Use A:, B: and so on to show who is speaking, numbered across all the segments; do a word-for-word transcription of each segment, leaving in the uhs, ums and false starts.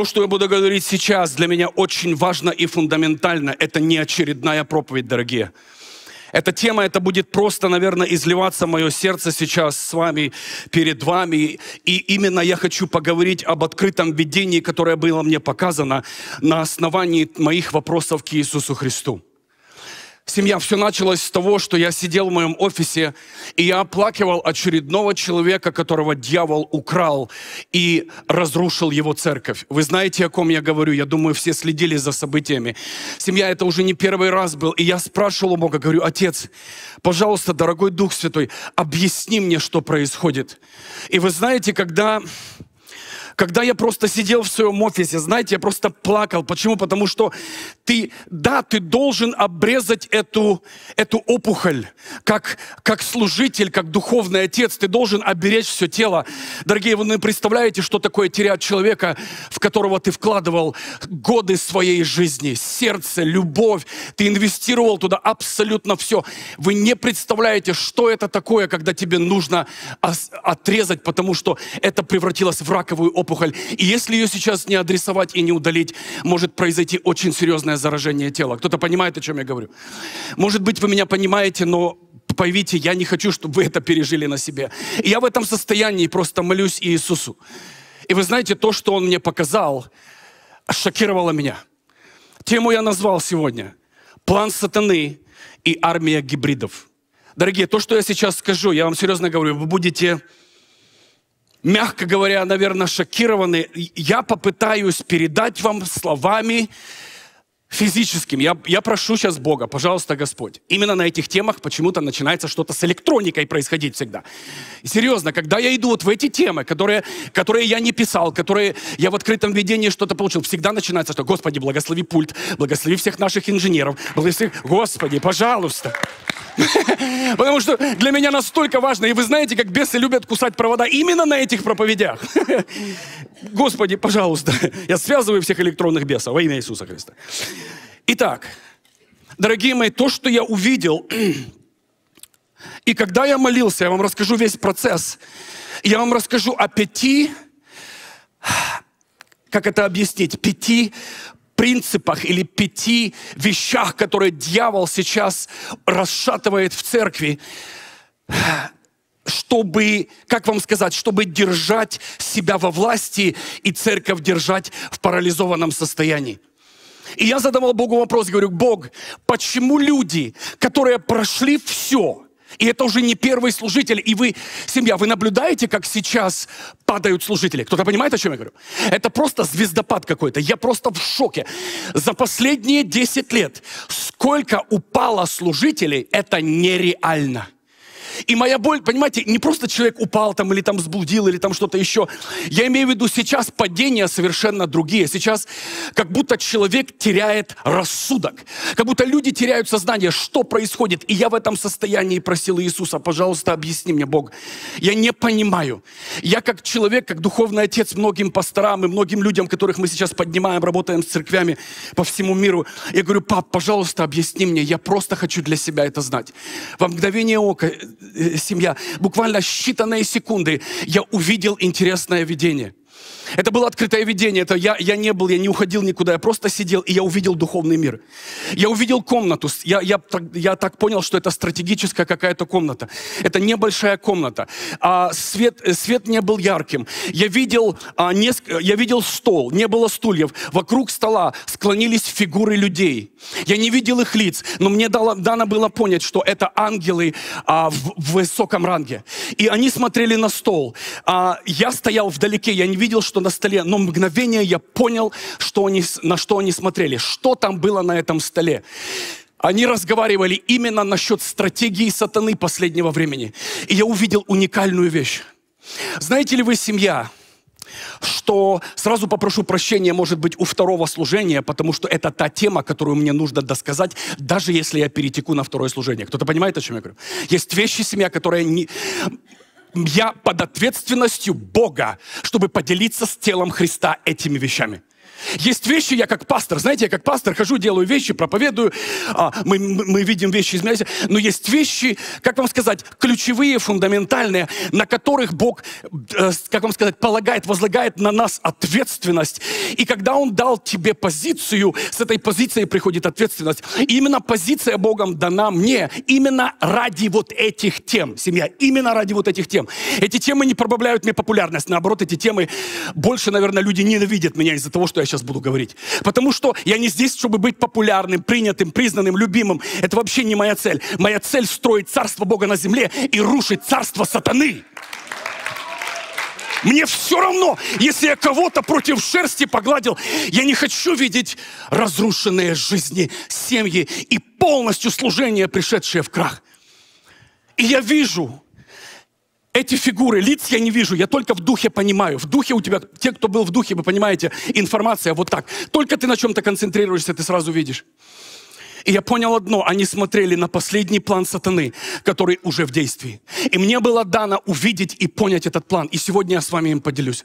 A: то, что я буду говорить сейчас, для меня очень важно и фундаментально. Это не очередная проповедь, дорогие. Эта тема, это будет просто, наверное, изливаться в мое сердце сейчас с вами, перед вами. И именно я хочу поговорить об открытом видении, которое было мне показано на основании моих вопросов к Иисусу Христу. Семья, все началось с того, что я сидел в моем офисе, и я оплакивал очередного человека, которого дьявол украл и разрушил его церковь. Вы знаете, о ком я говорю? Я думаю, все следили за событиями. Семья, это уже не первый раз был. И я спрашивал у Бога, говорю: Отец, пожалуйста, дорогой Дух Святой, объясни мне, что происходит. И вы знаете, когда... Когда я просто сидел в своем офисе, знаете, я просто плакал. Почему? Потому что ты, да, ты должен обрезать эту, эту опухоль. Как, как служитель, как духовный отец, ты должен оберечь все тело. Дорогие, вы не представляете, что такое терять человека, в которого ты вкладывал годы своей жизни, сердце, любовь. Ты инвестировал туда абсолютно все. Вы не представляете, что это такое, когда тебе нужно отрезать, потому что это превратилось в раковую опухоль. Опухоль. И если ее сейчас не адресовать и не удалить, может произойти очень серьезное заражение тела. Кто-то понимает, о чем я говорю? Может быть, вы меня понимаете, но поймите, я не хочу, чтобы вы это пережили на себе. И я в этом состоянии просто молюсь Иисусу. И вы знаете, то, что Он мне показал, шокировало меня. Тему я назвал сегодня: план сатаны и армия гибридов. Дорогие, то, что я сейчас скажу, я вам серьезно говорю, вы будете... мягко говоря, наверное, шокированы. Я попытаюсь передать вам словами физическими. Я, я прошу сейчас Бога, пожалуйста, Господь. Именно на этих темах почему-то начинается что-то с электроникой происходить всегда. И серьезно, когда я иду вот в эти темы, которые, которые я не писал, которые я в открытом видении что-то получил, всегда начинается, что: Господи, благослови пульт, благослови всех наших инженеров, благослови... Господи, пожалуйста. Потому что для меня настолько важно. И вы знаете, как бесы любят кусать провода именно на этих проповедях. Господи, пожалуйста. Я связываю всех электронных бесов во имя Иисуса Христа. Итак, дорогие мои, то, что я увидел, и когда я молился, я вам расскажу весь процесс. Я вам расскажу о пяти, как это объяснить, пяти принципах или пяти вещах, которые дьявол сейчас расшатывает в церкви, чтобы, как вам сказать, чтобы держать себя во власти и церковь держать в парализованном состоянии. И я задавал Богу вопрос, говорю: Бог, почему люди, которые прошли все, и это уже не первый служитель, и вы, семья, вы наблюдаете, как сейчас падают служители? Кто-то понимает, о чем я говорю? Это просто звездопад какой-то. Я просто в шоке. За последние десять лет сколько упало служителей, это нереально. И моя боль, понимаете, не просто человек упал там или там сблудил, или там что-то еще. Я имею в виду, сейчас падения совершенно другие. Сейчас как будто человек теряет рассудок. Как будто люди теряют сознание, что происходит. И я в этом состоянии просил Иисуса: пожалуйста, объясни мне, Бог. Я не понимаю. Я как человек, как духовный отец многим пасторам и многим людям, которых мы сейчас поднимаем, работаем с церквями по всему миру. Я говорю: пап, пожалуйста, объясни мне. Я просто хочу для себя это знать. Во мгновение ока, семья, буквально считанные секунды, я увидел интересное видение. Это было открытое видение. Это я, я не был, я не уходил никуда. Я просто сидел, и я увидел духовный мир. Я увидел комнату. Я, я, я так понял, что это стратегическая какая-то комната. Это небольшая комната. А свет, свет не был ярким. Я видел, а, неск... я видел стол, не было стульев. Вокруг стола склонились фигуры людей. Я не видел их лиц, но мне дало, дано было понять, что это ангелы а, в, в высоком ранге. И они смотрели на стол. А, я стоял вдалеке, я не видел, что на столе, но мгновение я понял, что они, на что они смотрели, что там было на этом столе. Они разговаривали именно насчет стратегии сатаны последнего времени. И я увидел уникальную вещь. Знаете ли вы, семья, что, сразу попрошу прощения, может быть, у второго служения, потому что это та тема, которую мне нужно досказать, даже если я перетеку на второе служение. Кто-то понимает, о чем я говорю? Есть вещи, семья, которые не... Я под ответственностью Бога, чтобы поделиться с телом Христа этими вещами. Есть вещи, я как пастор, знаете, я как пастор хожу, делаю вещи, проповедую, а, мы, мы видим вещи изменяются, но есть вещи, как вам сказать, ключевые, фундаментальные, на которых Бог, э, как вам сказать, полагает, возлагает на нас ответственность. И когда Он дал тебе позицию, с этой позицией приходит ответственность. И именно позиция Богом дана мне, именно ради вот этих тем, семья, именно ради вот этих тем. Эти темы не пробавляют мне популярность, наоборот, эти темы больше, наверное, люди ненавидят меня из-за того, что я сейчас буду говорить. Потому что я не здесь, чтобы быть популярным, принятым, признанным, любимым. Это вообще не моя цель. Моя цель — строить царство Бога на земле и рушить царство сатаны. Мне все равно, если я кого-то против шерсти погладил. Я не хочу видеть разрушенные жизни, семьи и полностью служение, пришедшее в крах. И я вижу эти фигуры, лиц я не вижу, я только в духе понимаю. В духе у тебя, те, кто был в духе, вы понимаете, информация вот так. Только ты на чем-то концентрируешься, ты сразу видишь. И я понял одно, они смотрели на последний план сатаны, который уже в действии. И мне было дано увидеть и понять этот план. И сегодня я с вами им поделюсь.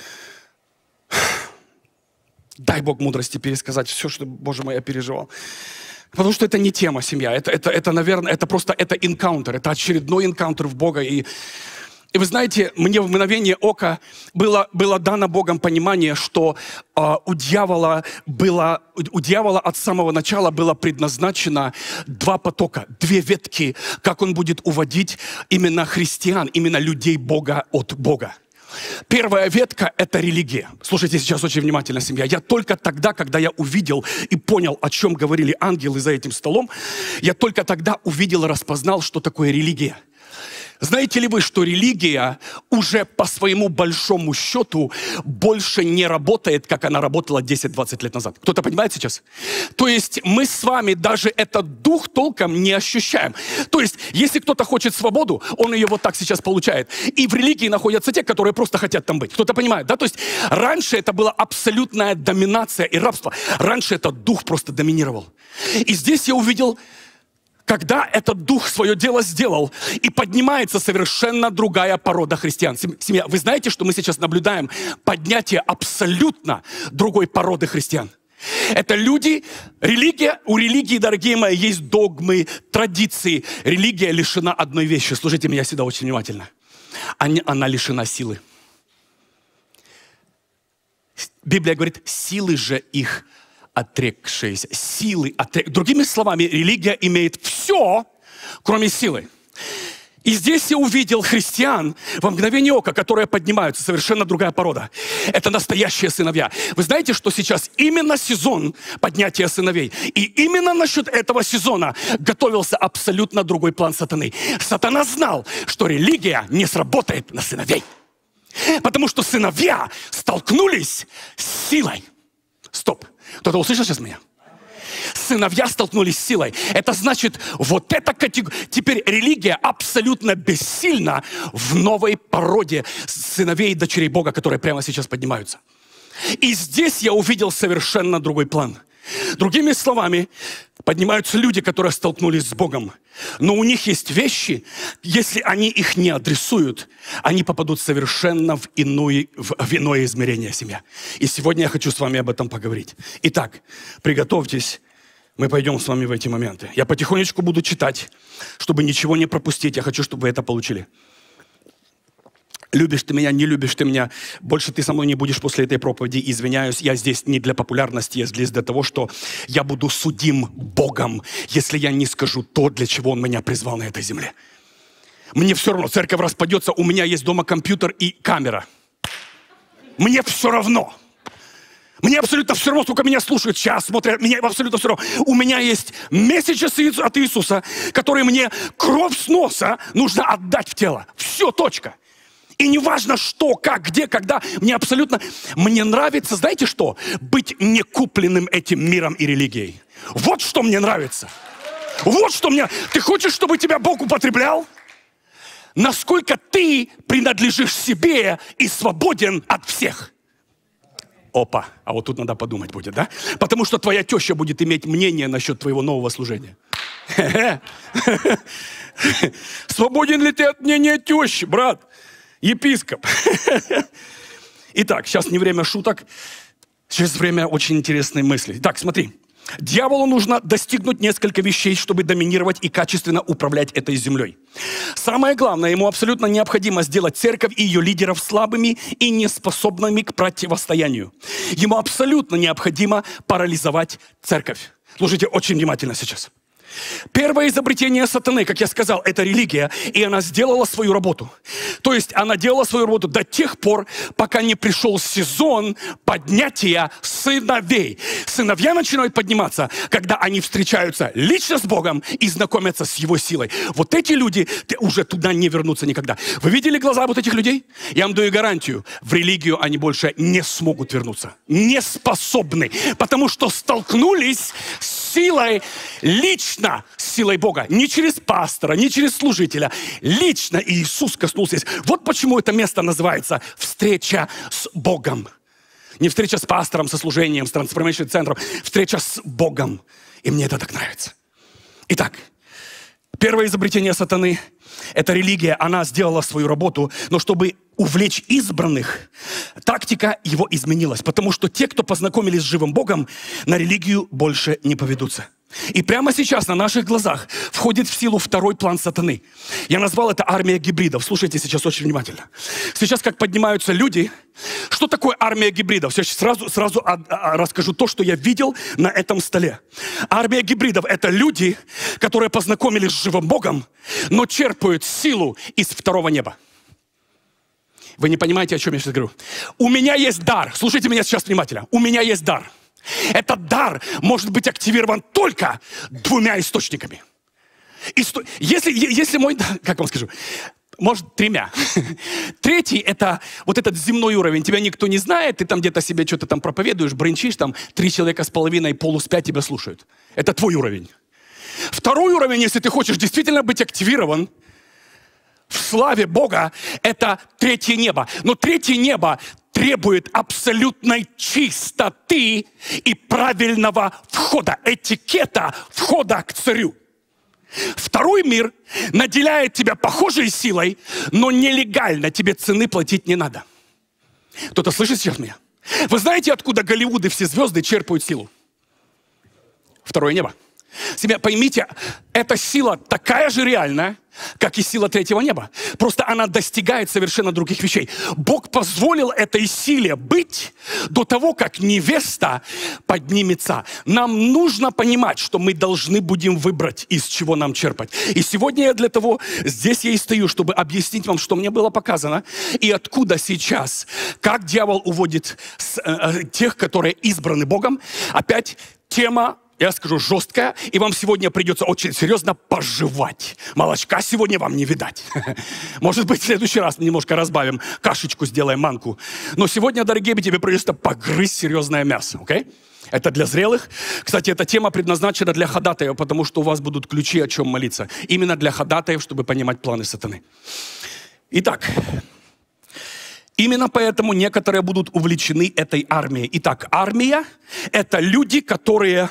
A: Дай Бог мудрости пересказать все, что, Боже мой, я переживал. Потому что это не тема семья, это, это, это наверное, это просто, это энкаунтер, это очередной энкаунтер в Бога. И, и вы знаете, мне в мгновение ока было, было дано Богом понимание, что э, у, дьявола было, у дьявола от самого начала было предназначено два потока, две ветки, как он будет уводить именно христиан, именно людей Бога от Бога. Первая ветка — это религия. Слушайте сейчас очень внимательно, семья. Я только тогда, когда я увидел и понял, о чем говорили ангелы за этим столом, я только тогда увидел и распознал, что такое религия. Знаете ли вы, что религия уже по своему большому счету больше не работает, как она работала десять-двадцать лет назад? Кто-то понимает сейчас? То есть мы с вами даже этот дух толком не ощущаем. То есть если кто-то хочет свободу, он ее вот так сейчас получает. И в религии находятся те, которые просто хотят там быть. Кто-то понимает, да? То есть раньше это была абсолютная доминация и рабство. Раньше этот дух просто доминировал. И здесь я увидел, когда этот дух свое дело сделал, и поднимается совершенно другая порода христиан. Семья, вы знаете, что мы сейчас наблюдаем поднятие абсолютно другой породы христиан? Это люди, религия, у религии, дорогие мои, есть догмы, традиции. Религия лишена одной вещи. Слушайте меня сюда очень внимательно. Она, она лишена силы. Библия говорит, силы же их отрекшиеся, силы отрек... Другими словами, религия имеет все, кроме силы. И здесь я увидел христиан во мгновение ока, которые поднимаются, совершенно другая порода. Это настоящие сыновья. Вы знаете, что сейчас именно сезон поднятия сыновей. И именно насчет этого сезона готовился абсолютно другой план сатаны. Сатана знал, что религия не сработает на сыновей. Потому что сыновья столкнулись с силой. Стоп. Кто-то услышал сейчас меня? Сыновья столкнулись с силой. Это значит, вот эта категория... Теперь религия абсолютно бессильна в новой породе сыновей и дочерей Бога, которые прямо сейчас поднимаются. И здесь я увидел совершенно другой план. Другими словами, поднимаются люди, которые столкнулись с Богом. Но у них есть вещи, если они их не адресуют, они попадут совершенно в иное, в, в иное измерение семья. И сегодня я хочу с вами об этом поговорить. Итак, приготовьтесь, мы пойдем с вами в эти моменты. Я потихонечку буду читать, чтобы ничего не пропустить. Я хочу, чтобы вы это получили. Любишь ты меня, не любишь ты меня, больше ты со мной не будешь после этой проповеди. Извиняюсь, я здесь не для популярности, я здесь для того, что я буду судим Богом, если я не скажу то, для чего Он меня призвал на этой земле. Мне все равно, церковь распадется, у меня есть дома компьютер и камера. Мне все равно. Мне абсолютно все равно, сколько меня слушают сейчас, смотрят, мне абсолютно все равно. У меня есть месседж от Иисуса, который мне кровь с носа нужно отдать в тело. Все, точка. И не важно что, как, где, когда, мне абсолютно... Мне нравится, знаете что? Быть не купленным этим миром и религией. Вот что мне нравится. Вот что мне... Ты хочешь, чтобы тебя Бог употреблял? Насколько ты принадлежишь себе и свободен от всех. Опа, а вот тут надо подумать будет, да? Потому что твоя теща будет иметь мнение насчет твоего нового служения. Свободен ли ты от мнения тещи, брат? Епископ. Итак, сейчас не время шуток. Через время очень интересные мысли. Так, смотри. Дьяволу нужно достигнуть несколько вещей, чтобы доминировать и качественно управлять этой землей. Самое главное, ему абсолютно необходимо сделать церковь и ее лидеров слабыми и неспособными к противостоянию. Ему абсолютно необходимо парализовать церковь. Слушайте очень внимательно сейчас. Первое изобретение сатаны, как я сказал, это религия, и она сделала свою работу. То есть она делала свою работу до тех пор, пока не пришел сезон поднятия сыновей. Сыновья начинают подниматься, когда они встречаются лично с Богом и знакомятся с Его силой. Вот эти люди уже туда не вернутся никогда. Вы видели глаза вот этих людей? Я вам даю гарантию, в религию они больше не смогут вернуться. Не способны, потому что столкнулись с силой лично, с силой Бога. Не через пастора, не через служителя. Лично Иисус коснулся. Вот почему это место называется «встреча с Богом». Не встреча с пастором, со служением, с трансформационным центром. Встреча с Богом. И мне это так нравится. Итак, первое изобретение сатаны – это религия. Она сделала свою работу, но чтобы увлечь избранных, тактика его изменилась. Потому что те, кто познакомились с живым Богом, на религию больше не поведутся. И прямо сейчас на наших глазах входит в силу второй план сатаны. Я назвал это армия гибридов. Слушайте сейчас очень внимательно. Сейчас как поднимаются люди. Что такое армия гибридов? Сейчас сразу, сразу расскажу то, что я видел на этом столе. Армия гибридов – это люди, которые познакомились с живым Богом, но черпают силу из второго неба. Вы не понимаете, о чем я сейчас говорю. У меня есть дар. Слушайте меня сейчас внимательно. У меня есть дар. Этот дар может быть активирован только двумя источниками. Исто... Если, если мой... Как вам скажу? Может, тремя. Третий – это вот этот земной уровень. Тебя никто не знает, ты там где-то себе что-то там проповедуешь, бренчишь, там три человека с половиной полуспят тебя слушают. Это твой уровень. Второй уровень, если ты хочешь действительно быть активирован в славе Бога, это третье небо. Но третье небо требует абсолютной чистоты и правильного входа, этикета входа к царю. Второй мир наделяет тебя похожей силой, но нелегально, тебе цены платить не надо. Кто-то слышит сейчас меня? Вы знаете, откуда Голливуд и все звезды черпают силу? Второе небо. Себя поймите, эта сила такая же реальная, как и сила третьего неба. Просто она достигает совершенно других вещей. Бог позволил этой силе быть до того, как невеста поднимется. Нам нужно понимать, что мы должны будем выбрать, из чего нам черпать. И сегодня я для того, здесь я и стою, чтобы объяснить вам, что мне было показано, и откуда сейчас, как дьявол уводит с, э, тех, которые избраны Богом. Опять тема, я скажу, жесткая, и вам сегодня придется очень серьезно пожевать. Молочка сегодня вам не видать. Может быть, в следующий раз немножко разбавим, кашечку сделаем, манку. Но сегодня, дорогие, тебе придется погрызть серьезное мясо, окей? Это для зрелых. Кстати, эта тема предназначена для ходатаев, потому что у вас будут ключи, о чем молиться. Именно для ходатаев, чтобы понимать планы сатаны. Итак, именно поэтому некоторые будут увлечены этой армией. Итак, армия – это люди, которые...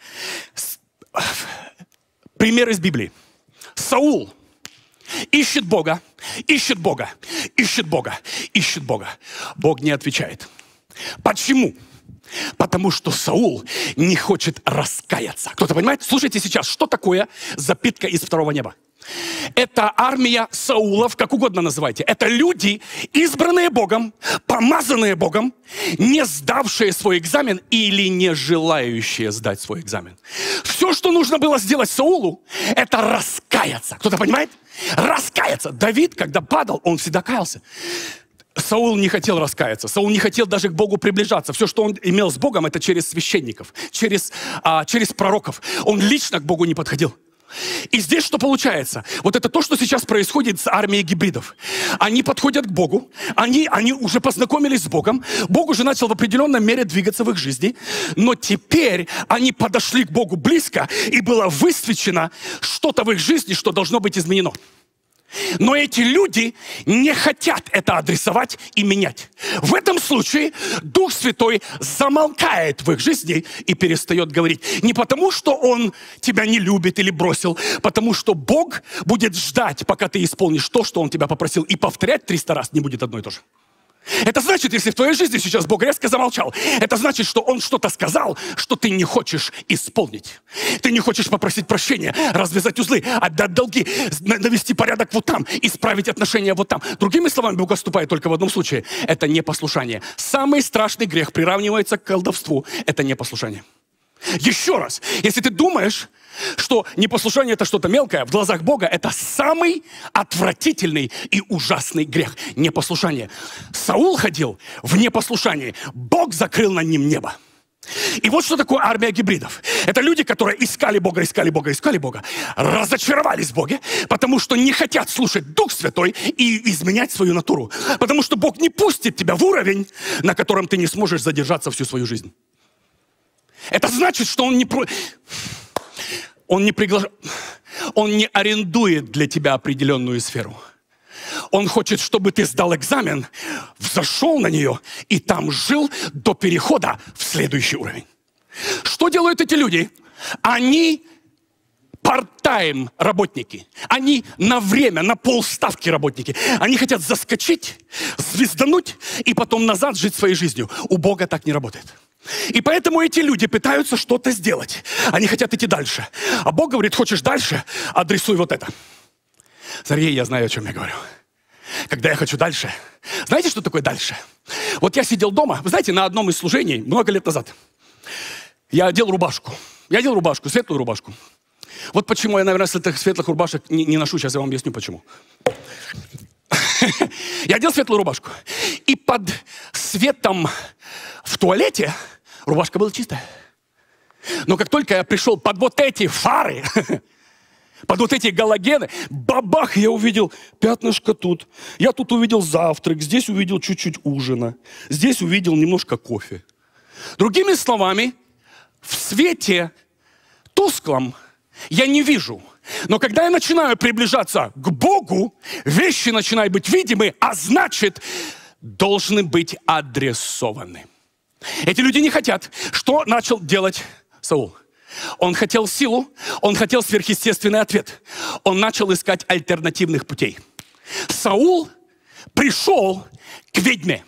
A: Пример из Библии. Саул ищет Бога, ищет Бога, ищет Бога, ищет Бога. Бог не отвечает. Почему? Потому что Саул не хочет раскаяться. Кто-то понимает? Слушайте сейчас, что такое запитка из второго неба? Это армия Саулов, как угодно называйте. Это люди, избранные Богом, помазанные Богом, не сдавшие свой экзамен или не желающие сдать свой экзамен. Все, что нужно было сделать Саулу, это раскаяться. Кто-то понимает? Раскаяться. Давид, когда падал, он всегда каялся. Саул не хотел раскаяться. Саул не хотел даже к Богу приближаться. Все, что он имел с Богом, это через священников, через, а, через пророков. Он лично к Богу не подходил. И здесь что получается? Вот это то, что сейчас происходит с армией гибридов. Они подходят к Богу, они, они уже познакомились с Богом, Бог уже начал в определенной мере двигаться в их жизни, но теперь они подошли к Богу близко, и было высвечено что-то в их жизни, что должно быть изменено. Но эти люди не хотят это адресовать и менять. В этом случае Дух Святой замолкает в их жизни и перестает говорить. Не потому, что Он тебя не любит или бросил, потому что Бог будет ждать, пока ты исполнишь то, что Он тебя попросил. И повторять триста раз не будет одно и то же. Это значит, если в твоей жизни сейчас Бог резко замолчал, это значит, что Он что-то сказал, что ты не хочешь исполнить. Ты не хочешь попросить прощения, развязать узлы, отдать долги, навести порядок вот там, исправить отношения вот там. Другими словами, Бог отступает только в одном случае. Это непослушание. Самый страшный грех приравнивается к колдовству. Это непослушание. Еще раз, если ты думаешь, что непослушание это что-то мелкое, в глазах Бога это самый отвратительный и ужасный грех. Непослушание. Саул ходил в непослушании. Бог закрыл над ним небо. И вот что такое армия гибридов. Это люди, которые искали Бога, искали Бога, искали Бога, разочаровались в Боге, потому что не хотят слушать Дух Святой и изменять свою натуру. Потому что Бог не пустит тебя в уровень, на котором ты не сможешь задержаться всю свою жизнь. Это значит, что Он не, про... он не приглашает, Он не арендует для тебя определенную сферу. Он хочет, чтобы ты сдал экзамен, взошел на нее и там жил до перехода в следующий уровень. Что делают эти люди? Они part-time работники. Они на время, на полставки работники. Они хотят заскочить, звездануть и потом назад жить своей жизнью. У Бога так не работает. И поэтому эти люди пытаются что-то сделать. Они хотят идти дальше. А Бог говорит, хочешь дальше? Адресуй вот это. Сергей, я знаю, о чем я говорю. Когда я хочу дальше. Знаете, что такое дальше? Вот я сидел дома, вы знаете, на одном из служений, много лет назад. Я одел рубашку. Я одел рубашку, светлую рубашку. Вот почему я, наверное, светлых рубашек не, не ношу. Сейчас я вам объясню, почему. Я одел светлую рубашку. И под светом в туалете рубашка была чистая. Но как только я пришел под вот эти фары, под вот эти галогены, бабах, я увидел пятнышко тут. Я тут увидел завтрак, здесь увидел чуть-чуть ужина, здесь увидел немножко кофе. Другими словами, в свете тусклом я не вижу. Но когда я начинаю приближаться к Богу, вещи начинают быть видимы, а значит, должны быть адресованы. Эти люди не хотят. Что начал делать Саул? Он хотел силу, он хотел сверхъестественный ответ. Он начал искать альтернативных путей. Саул пришел к ведьме.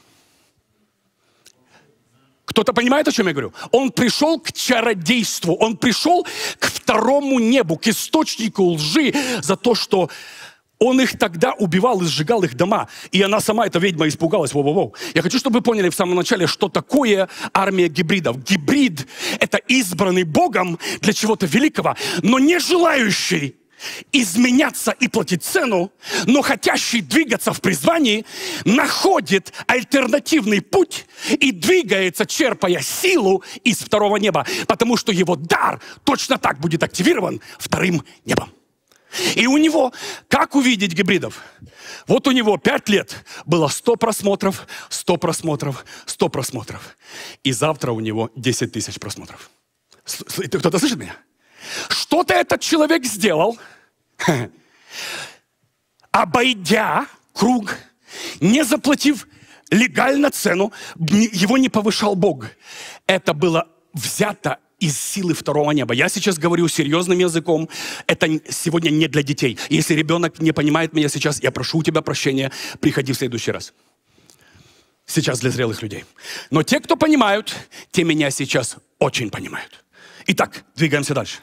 A: Кто-то понимает, о чем я говорю? Он пришел к чародейству, он пришел к второму небу, к источнику лжи за то, что он их тогда убивал и сжигал их дома. И она сама, эта ведьма, испугалась. Воу-воу-воу. Я хочу, чтобы вы поняли в самом начале, что такое армия гибридов. Гибрид – это избранный Богом для чего-то великого, но не желающий изменяться и платить цену, но хотящий двигаться в призвании, находит альтернативный путь и двигается, черпая силу из второго неба, потому что его дар точно так будет активирован вторым небом. И у него, как увидеть гибридов? Вот у него пять лет было сто просмотров, сто просмотров, сто просмотров. И завтра у него десять тысяч просмотров. Кто-то слышит меня? Что-то этот человек сделал, обойдя круг, не заплатив легально цену, его не повышал Бог. Это было взято из силы второго неба. Я сейчас говорю серьезным языком. Это сегодня не для детей. Если ребенок не понимает меня сейчас, я прошу у тебя прощения, приходи в следующий раз. Сейчас для зрелых людей. Но те, кто понимают, те меня сейчас очень понимают. Итак, двигаемся дальше.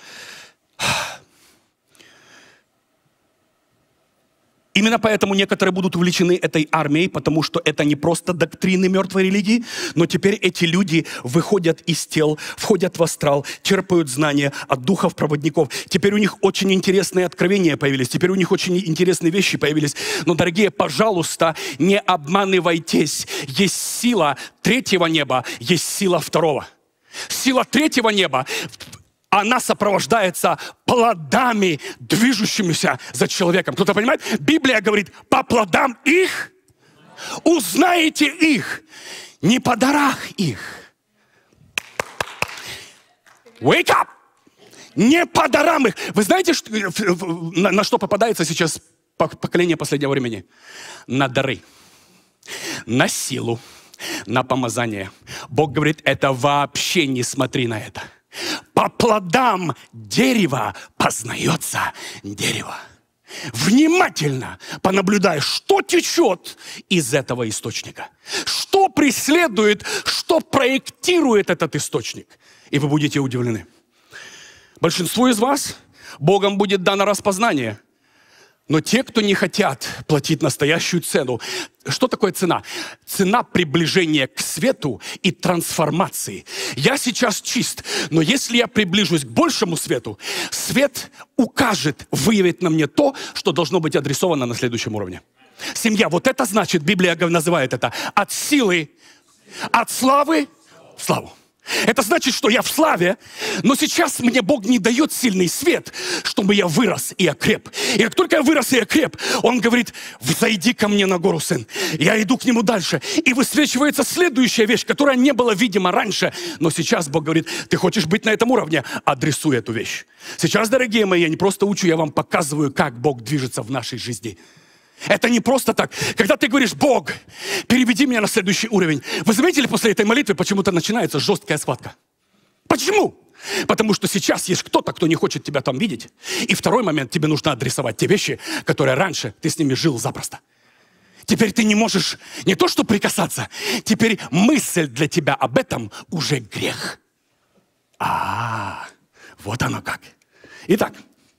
A: Именно поэтому некоторые будут увлечены этой армией, потому что это не просто доктрины мертвой религии, но теперь эти люди выходят из тел, входят в астрал, черпают знания от духов-проводников. Теперь у них очень интересные откровения появились, теперь у них очень интересные вещи появились. Но, дорогие, пожалуйста, не обманывайтесь. Есть сила третьего неба, есть сила второго. Сила третьего неба, она сопровождается плодами, движущимися за человеком. Кто-то понимает? Библия говорит, по плодам их узнаете их, не по дарах их. Wake up! Не по дарам их. Вы знаете, что, на, на что попадается сейчас поколение последнего времени? На дары, на силу, на помазание. Бог говорит, это вообще не смотри на это. По плодам дерева познается дерево. внимательно понаблюдай, что течет из этого источника. Что преследует, что проектирует этот источник. И вы будете удивлены. Большинству из вас Богом будет дано распознание. Но те, кто не хотят платить настоящую цену, что такое цена? Цена приближения к свету и трансформации. Я сейчас чист, но если я приближусь к большему свету, свет укажет, выявит на мне то, что должно быть адресовано на следующем уровне. Семья, вот это значит, Библия называет это от силы, от славы в славу. Это значит, что я в славе, но сейчас мне Бог не дает сильный свет, чтобы я вырос и окреп. И как только я вырос и окреп, Он говорит: взойди ко мне на гору, сын. Я иду к Нему дальше. И высвечивается следующая вещь, которая не была видима раньше. Но сейчас Бог говорит: ты хочешь быть на этом уровне? Адресуй эту вещь. Сейчас, дорогие мои, я не просто учу, я вам показываю, как Бог движется в нашей жизни. Это не просто так. Когда ты говоришь: Бог, переведи меня на следующий уровень. Вы заметили, после этой молитвы почему-то начинается жесткая схватка? Почему? Потому что сейчас есть кто-то, кто не хочет тебя там видеть. И второй момент, тебе нужно адресовать те вещи, которые раньше ты с ними жил запросто. Теперь ты не можешь не то что прикасаться, теперь мысль для тебя об этом уже грех. А, вот оно как. Итак,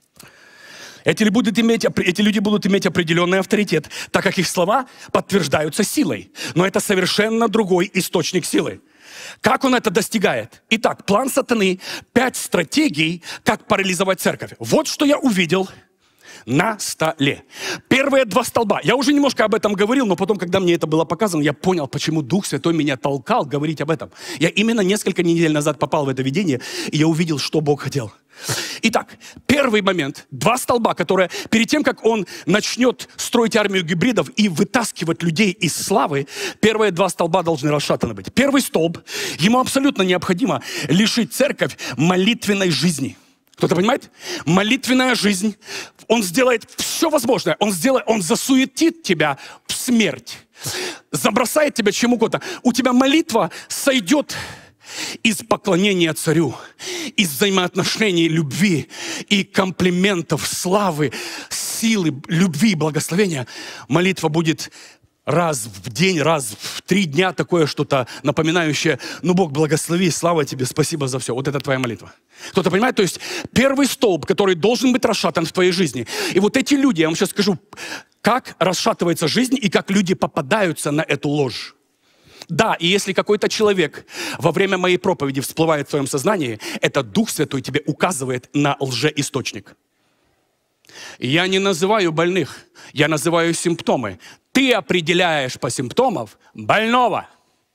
A: Эти люди, будут иметь, эти люди будут иметь определенный авторитет, так как их слова подтверждаются силой. Но это совершенно другой источник силы. Как он это достигает? Итак, план сатаны, пять стратегий, как парализовать церковь. Вот что я увидел на столе. Первые два столба. Я уже немножко об этом говорил, но потом, когда мне это было показано, я понял, почему Дух Святой меня толкал говорить об этом. Я именно несколько недель назад попал в это видение, и я увидел, что Бог хотел. Итак, первый момент. Два столба, которые перед тем, как он начнет строить армию гибридов и вытаскивать людей из славы, первые два столба должны расшатаны быть. Первый столб, ему абсолютно необходимо лишить церковь молитвенной жизни. Кто-то понимает? Молитвенная жизнь. Он сделает все возможное. Он, сделает, он засуетит тебя в смерть. Забросает тебя чем угодно. У тебя молитва сойдет из поклонения царю, из взаимоотношений любви и комплиментов, славы, силы, любви и благословения. Молитва будет раз в день, раз в три дня такое что-то напоминающее: ну, Бог, благослови, слава тебе, спасибо за все. Вот это твоя молитва. Кто-то понимает? То есть первый столб, который должен быть расшатан в твоей жизни. И вот эти люди, я вам сейчас скажу, как расшатывается жизнь и как люди попадаются на эту ложь. Да, и если какой-то человек во время моей проповеди всплывает в твоем сознании, это Дух Святой тебе указывает на лжеисточник. Я не называю больных, я называю симптомы. Ты определяешь по симптомам больного.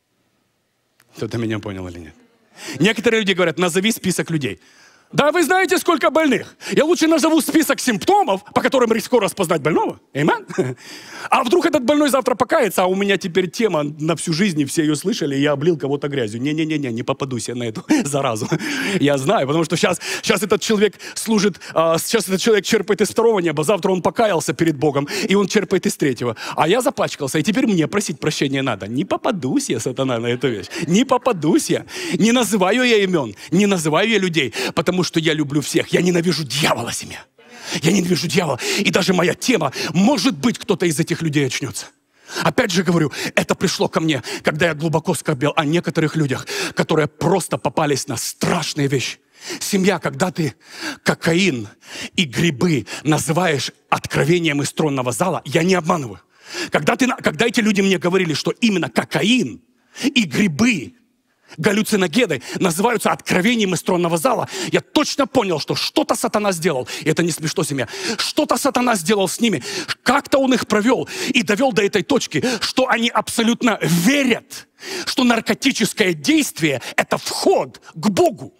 A: Кто-то меня понял или нет? Некоторые люди говорят: назови список людей. Да, вы знаете, сколько больных? Я лучше назову список симптомов, по которым легко распознать больного. Аминь. А вдруг этот больной завтра покается, а у меня теперь тема на всю жизнь, и все ее слышали, и я облил кого-то грязью. Не-не-не, не попадусь я на эту заразу. Я знаю, потому что сейчас, сейчас этот человек служит, сейчас этот человек черпает из второго неба, завтра он покаялся перед Богом, и он черпает из третьего. А я запачкался, и теперь мне просить прощения надо. Не попадусь я, сатана, на эту вещь. Не попадусь я. Не называю я имен, не называю я людей, потому что я люблю всех. Я ненавижу дьявола, семья. Я ненавижу дьявола. И даже моя тема, может быть, кто-то из этих людей очнется. Опять же говорю, это пришло ко мне, когда я глубоко скорбел о некоторых людях, которые просто попались на страшные вещи. Семья, когда ты кокаин и грибы называешь откровением из тронного зала, я не обманываю. Когда, ты, когда эти люди мне говорили, что именно кокаин и грибы, галлюциногены называются откровением из тронного зала, я точно понял, что что-то сатана сделал. И это не смешно, семья. Что-то сатана сделал с ними. Как-то он их провел и довел до этой точки, что они абсолютно верят, что наркотическое действие – это вход к Богу.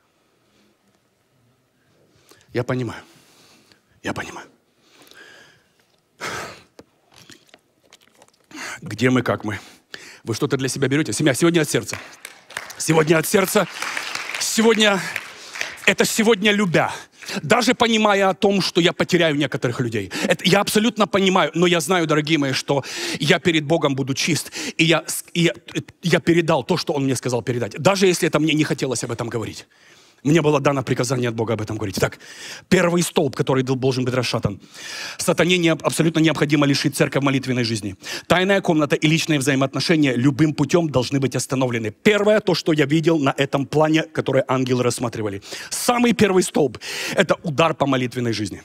A: Я понимаю. Я понимаю. Где мы, как мы? Вы что-то для себя берете? Семья, сегодня от сердца. Сегодня от сердца. Сегодня, это сегодня любя. Даже понимая о том, что я потеряю некоторых людей. Это я абсолютно понимаю, но я знаю, дорогие мои, что я перед Богом буду чист. И я, и я, я передал то, что Он мне сказал передать. Даже если это мне не хотелось об этом говорить. Мне было дано приказание от Бога об этом говорить. Итак, первый столб, который должен быть расшатан. Сатане не, абсолютно необходимо лишить церковь молитвенной жизни. Тайная комната и личные взаимоотношения любым путем должны быть остановлены. Первое, то, что я видел на этом плане, которое ангелы рассматривали. Самый первый столб – это удар по молитвенной жизни.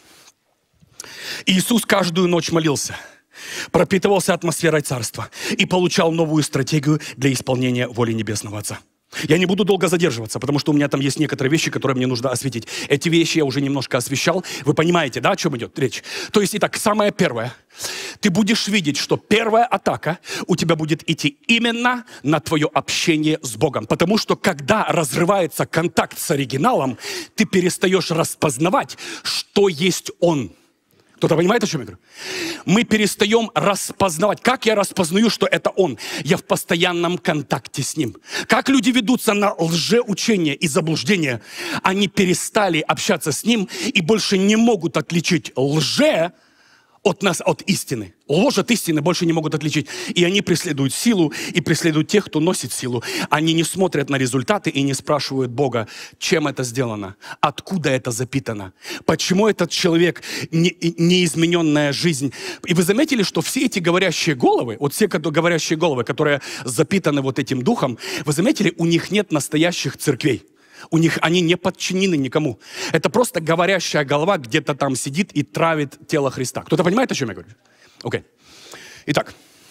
A: Иисус каждую ночь молился, пропитывался атмосферой Царства и получал новую стратегию для исполнения воли Небесного Отца. Я не буду долго задерживаться, потому что у меня там есть некоторые вещи, которые мне нужно осветить. Эти вещи я уже немножко освещал. Вы понимаете, да, о чем идет речь? То есть, итак, самое первое. Ты будешь видеть, что первая атака у тебя будет идти именно на твое общение с Богом. Потому что, когда разрывается контакт с оригиналом, ты перестаешь распознавать, что есть Он. Кто-то понимает, о чем я говорю? Мы перестаем распознавать. Как я распознаю, что это Он? Я в постоянном контакте с Ним. Как люди ведутся на лжеучение и заблуждение? Они перестали общаться с Ним и больше не могут отличить лже от нас, от истины. Ложь от истины больше не могут отличить. И они преследуют силу, и преследуют тех, кто носит силу. Они не смотрят на результаты и не спрашивают Бога, чем это сделано, откуда это запитано, почему этот человек, не, неизмененная жизнь. И вы заметили, что все эти говорящие головы, вот все говорящие головы, которые запитаны вот этим духом, вы заметили, у них нет настоящих церквей. У них, они не подчинены никому. Это просто говорящая голова где-то там сидит и травит тело Христа. Кто-то понимает, о чем я говорю? Окей. Okay. Итак,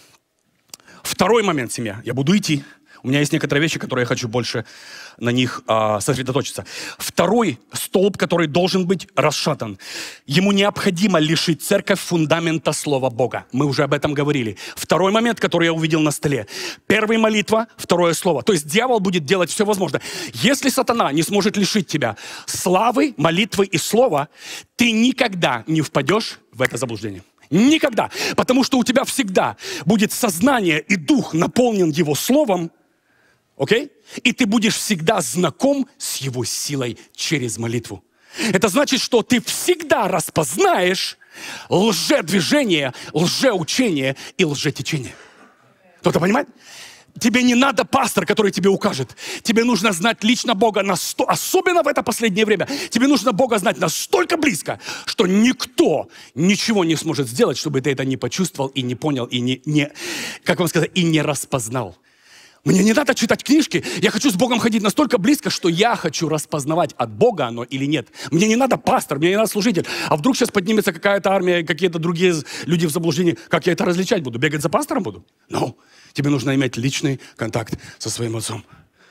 A: второй момент, семья. Я буду идти. У меня есть некоторые вещи, которые я хочу больше на них а, сосредоточиться. Второй столб, который должен быть расшатан. Ему необходимо лишить церковь фундамента Слова Бога. Мы уже об этом говорили. Второй момент, который я увидел на столе. Первый молитва, второе слово. То есть дьявол будет делать все возможное. Если сатана не сможет лишить тебя славы, молитвы и слова, ты никогда не впадешь в это заблуждение. Никогда. Потому что у тебя всегда будет сознание и дух наполнен Его Словом. Окей? Okay? И ты будешь всегда знаком с Его силой через молитву. Это значит, что ты всегда распознаешь лжедвижение, лжеучение и лжетечение. Кто-то понимает? Тебе не надо пастор, который тебе укажет. Тебе нужно знать лично Бога, насто... особенно в это последнее время. Тебе нужно Бога знать настолько близко, что никто ничего не сможет сделать, чтобы ты это не почувствовал и не понял, и не, не, как вам сказать, и не распознал. Мне не надо читать книжки. Я хочу с Богом ходить настолько близко, что я хочу распознавать, от Бога оно или нет. Мне не надо пастор, мне не надо служитель. А вдруг сейчас поднимется какая-то армия, какие-то другие люди в заблуждении. Как я это различать буду? Бегать за пастором буду? Ну, тебе нужно иметь личный контакт со своим отцом.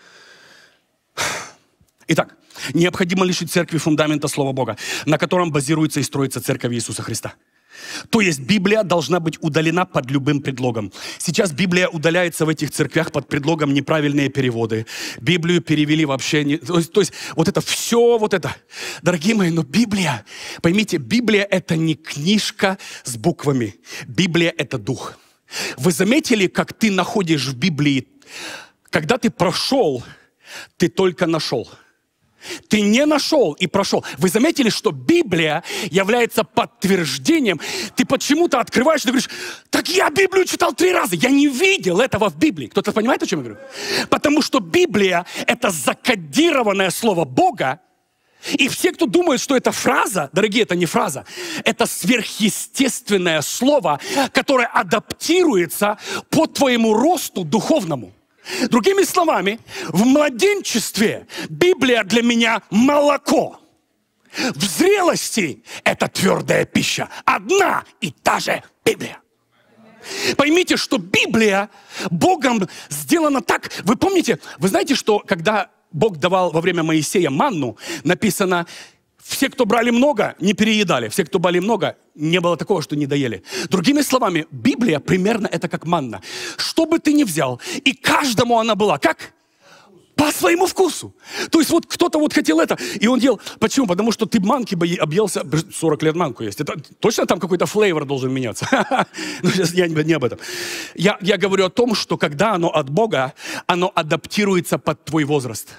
A: Итак, необходимо лишить церкви фундамента Слова Бога, на котором базируется и строится церковь Иисуса Христа. То есть Библия должна быть удалена под любым предлогом. Сейчас Библия удаляется в этих церквях под предлогом неправильные переводы. Библию перевели вообще не... То есть, то есть вот это все, вот это. Дорогие мои, но Библия, поймите, Библия это не книжка с буквами. Библия это дух. Вы заметили, как ты находишь в Библии, когда ты прошел, ты только нашел. Ты не нашел и прошел. Вы заметили, что Библия является подтверждением. Ты почему-то открываешь и говоришь, так я Библию читал три раза. Я не видел этого в Библии. Кто-то понимает, о чем я говорю? Потому что Библия – это закодированное слово Бога. И все, кто думает, что это фраза, дорогие, это не фраза. Это сверхъестественное слово, которое адаптируется по твоему росту духовному. Другими словами, в младенчестве Библия для меня молоко. В зрелости это твердая пища. Одна и та же Библия. Поймите, что Библия Богом сделана так. Вы помните, вы знаете, что когда Бог давал во время Моисея манну, написано, все, кто брали много, не переедали. Все, кто брали много, не было такого, что не доели. Другими словами, Библия примерно это как манна. Что бы ты ни взял, и каждому она была как? По своему вкусу. То есть вот кто-то вот хотел это, и он ел. Почему? Потому что ты манки бы объелся, сорок лет манку есть. Это точно там какой-то флейвор должен меняться? Но сейчас я не об этом. Я, я говорю о том, что когда оно от Бога, оно адаптируется под твой возраст.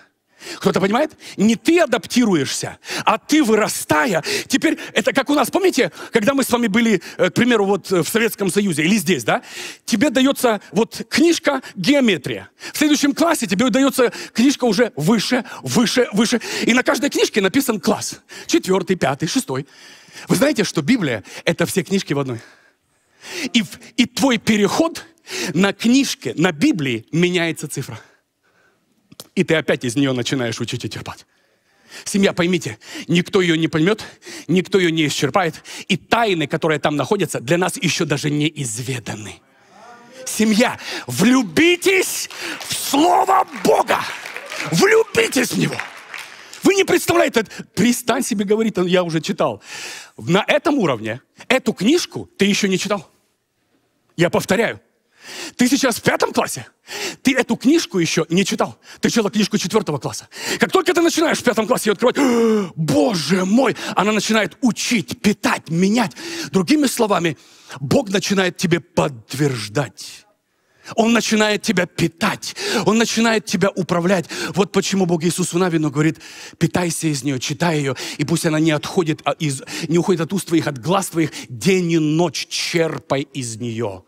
A: Кто-то понимает? Не ты адаптируешься, а ты, вырастая, теперь, это как у нас, помните, когда мы с вами были, к примеру, вот в Советском Союзе или здесь, да? Тебе дается вот книжка «Геометрия». В следующем классе тебе дается книжка уже выше, выше, выше. И на каждой книжке написан класс. Четвертый, пятый, шестой. Вы знаете, что Библия — это все книжки в одной. И, и твой переход на книжке, на Библии меняется цифра. И ты опять из нее начинаешь учить и черпать. Семья, поймите, никто ее не поймет, никто ее не исчерпает. И тайны, которые там находятся, для нас еще даже не изведаны. Семья, влюбитесь в Слово Бога. Влюбитесь в Него. Вы не представляете, перестань себе говорить, я уже читал. На этом уровне эту книжку ты еще не читал. Я повторяю. Ты сейчас в пятом классе, ты эту книжку еще не читал. Ты читал книжку четвертого класса. Как только ты начинаешь в пятом классе ее открывать, Боже мой, она начинает учить, питать, менять. Другими словами, Бог начинает тебе подтверждать. Он начинает тебя питать. Он начинает тебя управлять. Вот почему Бог Иисусу Навину говорит: питайся из нее, читай ее, и пусть она не отходит, из, не уходит от уст твоих, от глаз твоих. День и ночь черпай из нее.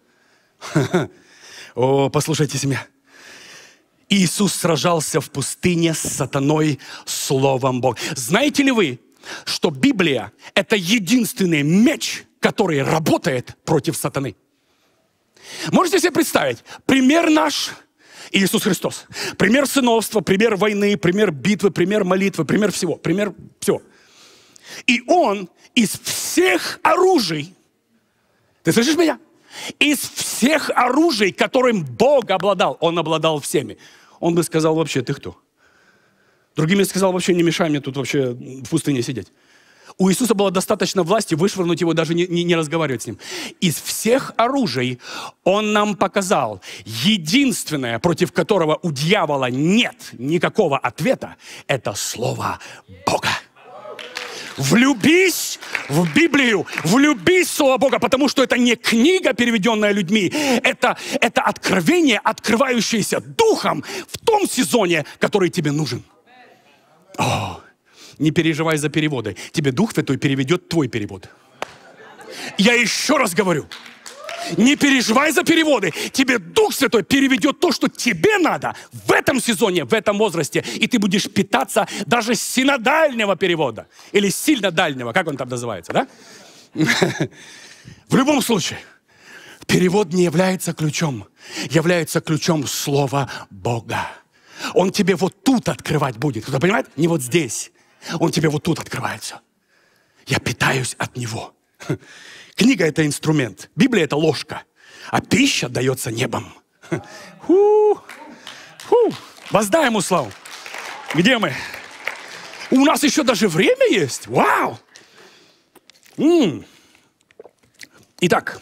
A: О, послушайте, семья. Иисус сражался в пустыне с сатаной Словом Бога. Знаете ли вы, что Библия — это единственный меч, который работает против сатаны? Можете себе представить? Пример наш — Иисус Христос. Пример сыновства, пример войны, пример битвы, пример молитвы, пример всего. Пример всего. И Он из всех оружий, ты слышишь меня? Из всех оружий, которым Бог обладал, Он обладал всеми. Он бы сказал: вообще, ты кто? Другими сказал: вообще, не мешай мне тут вообще в пустыне сидеть. У Иисуса было достаточно власти вышвырнуть его, даже не, не, не разговаривать с ним. Из всех оружий Он нам показал единственное, против которого у дьявола нет никакого ответа, это Слово Бога. Влюбись в Библию, влюбись в Слово Бога, потому что это не книга, переведенная людьми, это, это откровение, открывающееся Духом в том сезоне, который тебе нужен. О, не переживай за переводы. Тебе Дух Святой переведет твой перевод. Я еще раз говорю. Не переживай за переводы. Тебе Дух Святой переведет то, что тебе надо в этом сезоне, в этом возрасте. И ты будешь питаться даже с синодального перевода. Или сильно дальнего, как он там называется, да? В любом случае, перевод не является ключом. Является ключом Слова Бога. Он тебе вот тут открывать будет. Кто-то понимает? Не вот здесь. Он тебе вот тут открывается. Я питаюсь от Него. Книга — это инструмент, Библия — это ложка, а пища дается небом. Фу, фу. Воздай Ему славу. Где мы? У нас еще даже время есть. Вау! М-м. Итак,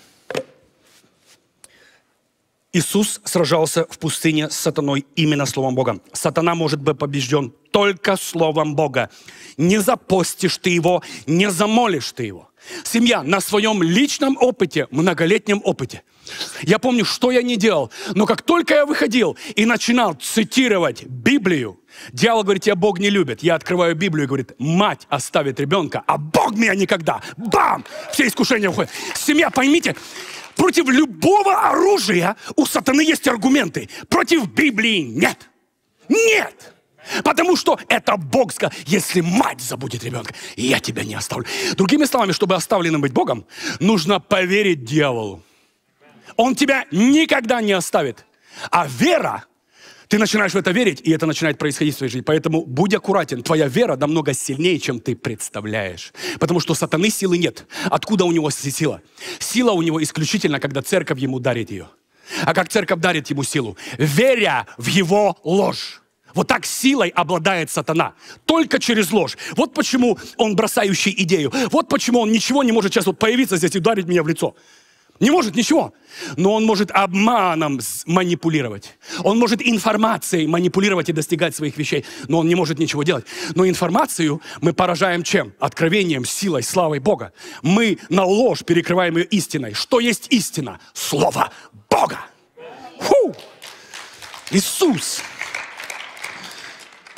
A: Иисус сражался в пустыне с сатаной именно Словом Бога. Сатана может быть побежден только Словом Бога. Не запостишь ты его, не замолишь ты его. Семья, на своем личном опыте, многолетнем опыте. Я помню, что я не делал, но как только я выходил и начинал цитировать Библию, дьявол говорит: тебя Бог не любит. Я открываю Библию и говорит: мать оставит ребенка, а Бог меня никогда. Бам! Все искушения уходят. Семья, поймите, против любого оружия у сатаны есть аргументы. Против Библии нет. Нет. Потому что это Бог сказал: если мать забудет ребенка, я тебя не оставлю. Другими словами, чтобы оставленным быть Богом, нужно поверить дьяволу. Он тебя никогда не оставит. А вера, ты начинаешь в это верить, и это начинает происходить в твоей жизни. Поэтому будь аккуратен. Твоя вера намного сильнее, чем ты представляешь. Потому что сатаны силы нет. Откуда у него сила? Сила у него исключительно, когда церковь ему дарит ее. А как церковь дарит ему силу? Веря в его ложь. Вот так силой обладает сатана. Только через ложь. Вот почему он бросающий идею. Вот почему он ничего не может сейчас вот появиться здесь и ударить меня в лицо. Не может ничего. Но он может обманом манипулировать. Он может информацией манипулировать и достигать своих вещей. Но он не может ничего делать. Но информацию мы поражаем чем? Откровением, силой, славой Бога. Мы на ложь перекрываем ее истиной. Что есть истина? Слово Бога. Фу! Иисус.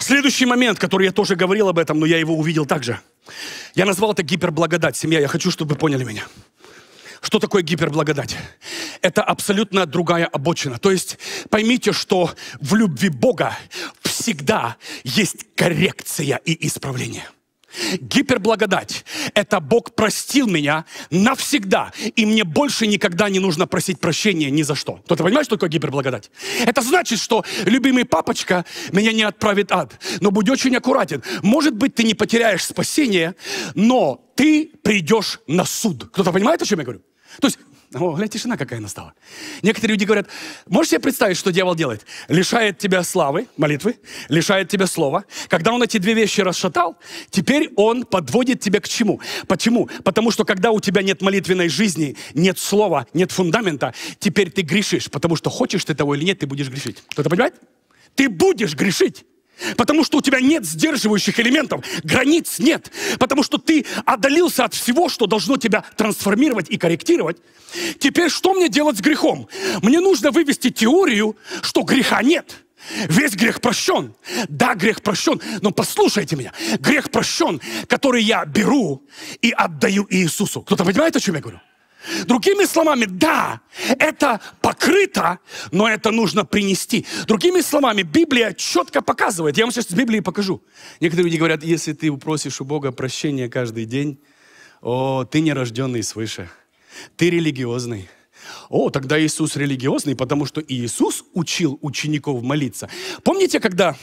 A: Следующий момент, который я тоже говорил об этом, но я его увидел также. Я назвал это гиперблагодать. Семья, я хочу, чтобы вы поняли меня. Что такое гиперблагодать? Это абсолютно другая обочина. То есть поймите, что в любви Бога всегда есть коррекция и исправление. Гиперблагодать – это Бог простил меня навсегда, и мне больше никогда не нужно просить прощения ни за что. Кто-то понимает, что такое гиперблагодать? Это значит, что любимый папочка меня не отправит в ад. Но будь очень аккуратен. Может быть, ты не потеряешь спасение, но ты придешь на суд. Кто-то понимает, о чем я говорю? То есть, о, глянь, тишина какая настала. Некоторые люди говорят, можешь себе представить, что дьявол делает? Лишает тебя славы, молитвы, лишает тебя слова. Когда он эти две вещи расшатал, теперь он подводит тебя к чему? Почему? Потому что когда у тебя нет молитвенной жизни, нет слова, нет фундамента, теперь ты грешишь. Потому что хочешь ты того или нет, ты будешь грешить. Кто-то понимает? Ты будешь грешить. Потому что у тебя нет сдерживающих элементов, границ нет. Потому что ты отдалился от всего, что должно тебя трансформировать и корректировать. Теперь что мне делать с грехом? Мне нужно вывести теорию, что греха нет. Весь грех прощен. Да, грех прощен, но послушайте меня. Грех прощен, который я беру и отдаю Иисусу. Кто-то понимает, о чем я говорю? Другими словами, да, это покрыто, но это нужно принести. Другими словами, Библия четко показывает. Я вам сейчас с Библии покажу. Некоторые люди говорят, если ты упросишь у Бога прощения каждый день, о, ты нерожденный свыше, ты религиозный. О, тогда Иисус религиозный, потому что Иисус учил учеников молиться. Помните, когда...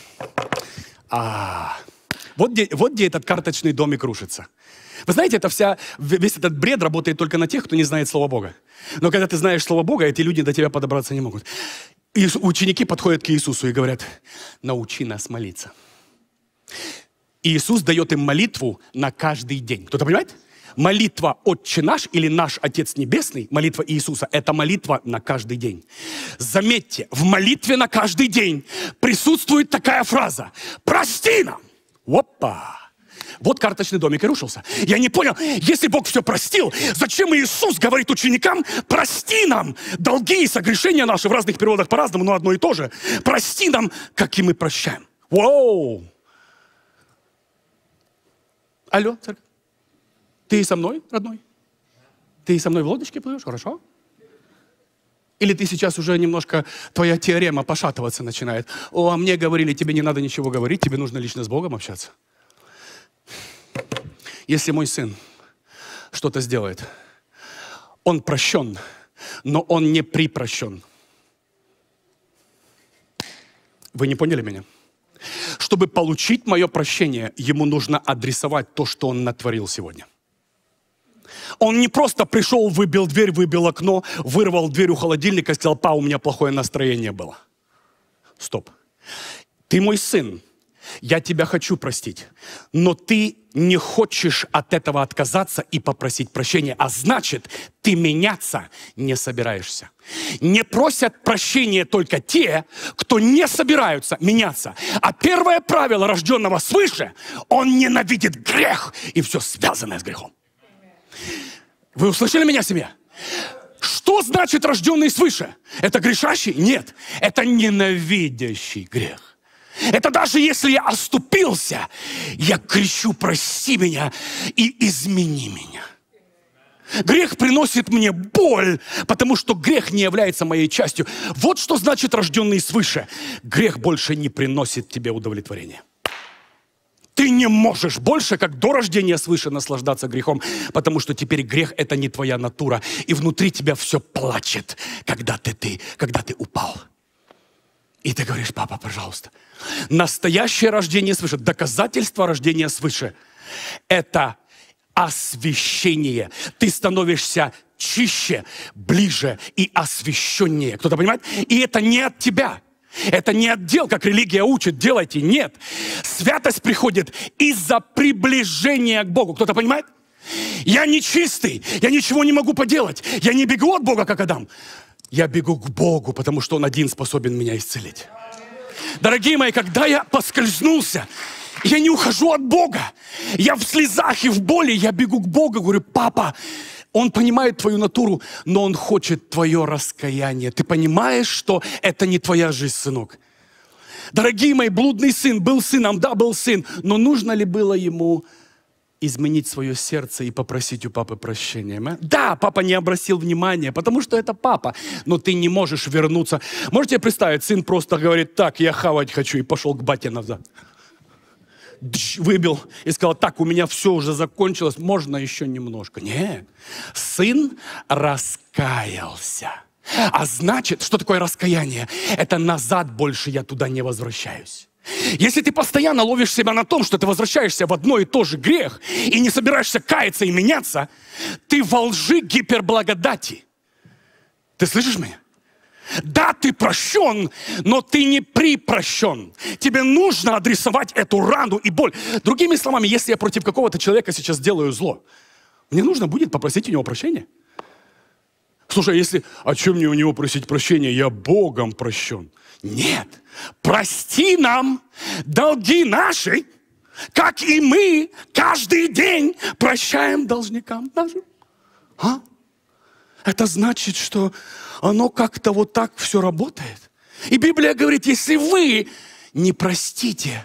A: А, вот, где, вот где этот карточный домик рушится. Вы знаете, это вся, весь этот бред работает только на тех, кто не знает Слова Бога. Но когда ты знаешь Слово Бога, эти люди до тебя подобраться не могут. И ученики подходят к Иисусу и говорят, научи нас молиться. И Иисус дает им молитву на каждый день. Кто-то понимает? Молитва «Отче наш» или «Наш Отец Небесный», молитва Иисуса, это молитва на каждый день. Заметьте, в молитве на каждый день присутствует такая фраза «Прости нам». Опа! Вот карточный домик и рушился. Я не понял, если Бог все простил, зачем Иисус говорит ученикам, прости нам долги и согрешения наши, в разных переводах по-разному, но одно и то же. Прости нам, как и мы прощаем. Воу! Алло, церковь? Ты со мной, родной? Ты со мной в лодочке плывешь, хорошо? Или ты сейчас уже немножко, твоя теорема пошатываться начинает. О, а мне говорили, тебе не надо ничего говорить, тебе нужно лично с Богом общаться. Если мой сын что-то сделает, он прощен, но он не припрощен. Вы не поняли меня? Чтобы получить мое прощение, ему нужно адресовать то, что он натворил сегодня. Он не просто пришел, выбил дверь, выбил окно, вырвал дверь у холодильника и сказал, па, у меня плохое настроение было. Стоп. Ты мой сын. Я тебя хочу простить, но ты не хочешь от этого отказаться и попросить прощения, а значит, ты меняться не собираешься. Не просят прощения только те, кто не собираются меняться. А первое правило рожденного свыше, он ненавидит грех и все связанное с грехом. Вы услышали меня, семья? Что значит рожденный свыше? Это грешащий? Нет, это ненавидящий грех. Это даже если я оступился, я кричу, прости меня и измени меня. Грех приносит мне боль, потому что грех не является моей частью. Вот что значит рожденный свыше. Грех больше не приносит тебе удовлетворения. Ты не можешь больше, как до рождения свыше, наслаждаться грехом, потому что теперь грех – это не твоя натура, и внутри тебя все плачет, когда ты, ты, когда ты упал. И ты говоришь, папа, пожалуйста. Настоящее рождение свыше, доказательство рождения свыше – это освящение. Ты становишься чище, ближе и освященнее. Кто-то понимает? И это не от тебя. Это не отдел, как религия учит, делайте. Нет. Святость приходит из-за приближения к Богу. Кто-то понимает? Я не чистый, я ничего не могу поделать. Я не бегу от Бога, как Адам. Я бегу к Богу, потому что Он один способен меня исцелить. Дорогие мои, когда я поскользнулся, я не ухожу от Бога. Я в слезах и в боли, я бегу к Богу, говорю, папа, Он понимает твою натуру, но Он хочет твое раскаяние. Ты понимаешь, что это не твоя жизнь, сынок? Дорогие мои, блудный сын был сыном, да, был сын, но нужно ли было ему изменить свое сердце и попросить у папы прощения? Да, папа не обратил внимания, потому что это папа, но ты не можешь вернуться. Можете представить, сын просто говорит: так, я хавать хочу, и пошел к бате назад. Выбил и сказал: так, у меня все уже закончилось, можно еще немножко. Нет, сын раскаялся. А значит, что такое раскаяние? Это назад больше я туда не возвращаюсь. Если ты постоянно ловишь себя на том, что ты возвращаешься в одно и то же грех, и не собираешься каяться и меняться, ты во лжи гиперблагодати. Ты слышишь меня? Да, ты прощен, но ты не припрощен. Тебе нужно адресовать эту рану и боль. Другими словами, если я против какого-то человека сейчас делаю зло, мне нужно будет попросить у него прощения. Слушай, а если, а чем мне у него просить прощения? Я Богом прощен. Нет, прости нам долги наши, как и мы каждый день прощаем должникам нашим. А? Это значит, что оно как-то вот так все работает. И Библия говорит, если вы не простите,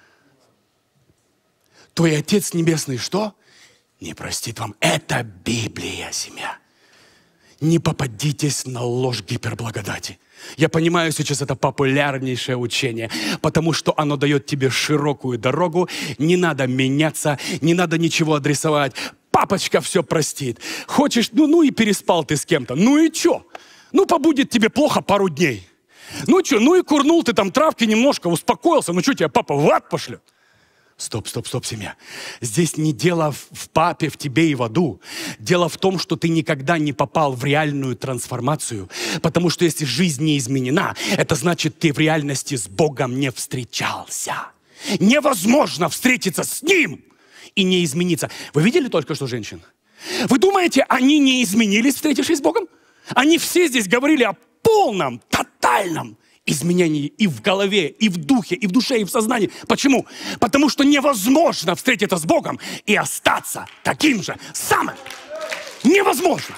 A: то и Отец Небесный что? Не простит вам. Это Библия, семья. Не попадитесь на ложь гиперблагодати. Я понимаю, сейчас это популярнейшее учение, потому что оно дает тебе широкую дорогу. Не надо меняться, не надо ничего адресовать. Папочка все простит. Хочешь, ну, ну и переспал ты с кем-то. Ну и чё? Ну побудет тебе плохо пару дней. Ну чё, ну и курнул ты там травки немножко, успокоился. Ну чё, тебя папа в ад пошлет? Стоп, стоп, стоп, семья. Здесь не дело в папе, в тебе и в аду. Дело в том, что ты никогда не попал в реальную трансформацию. Потому что если жизнь не изменена, это значит, ты в реальности с Богом не встречался. Невозможно встретиться с Ним и не измениться. Вы видели только что женщин? Вы думаете, они не изменились, встретившись с Богом? Они все здесь говорили о полном, тотальном изменении и в голове, и в духе, и в душе, и в сознании. Почему? Потому что невозможно встретиться с Богом и остаться таким же самым. Невозможно.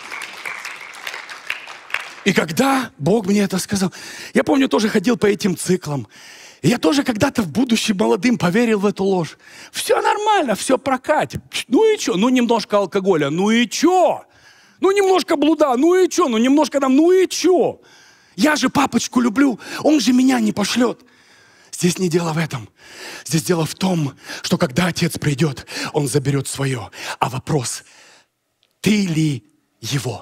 A: И когда Бог мне это сказал, я помню, тоже ходил по этим циклам. И я тоже когда-то в будущем молодым поверил в эту ложь. Все нормально, все прокатит. Ну и что? Ну немножко алкоголя. Ну и что? Ну немножко блуда. Ну и что? Ну немножко там. Ну и что? Я же папочку люблю, он же меня не пошлет. Здесь не дело в этом. Здесь дело в том, что когда Отец придет, Он заберет свое. А вопрос, ты ли его?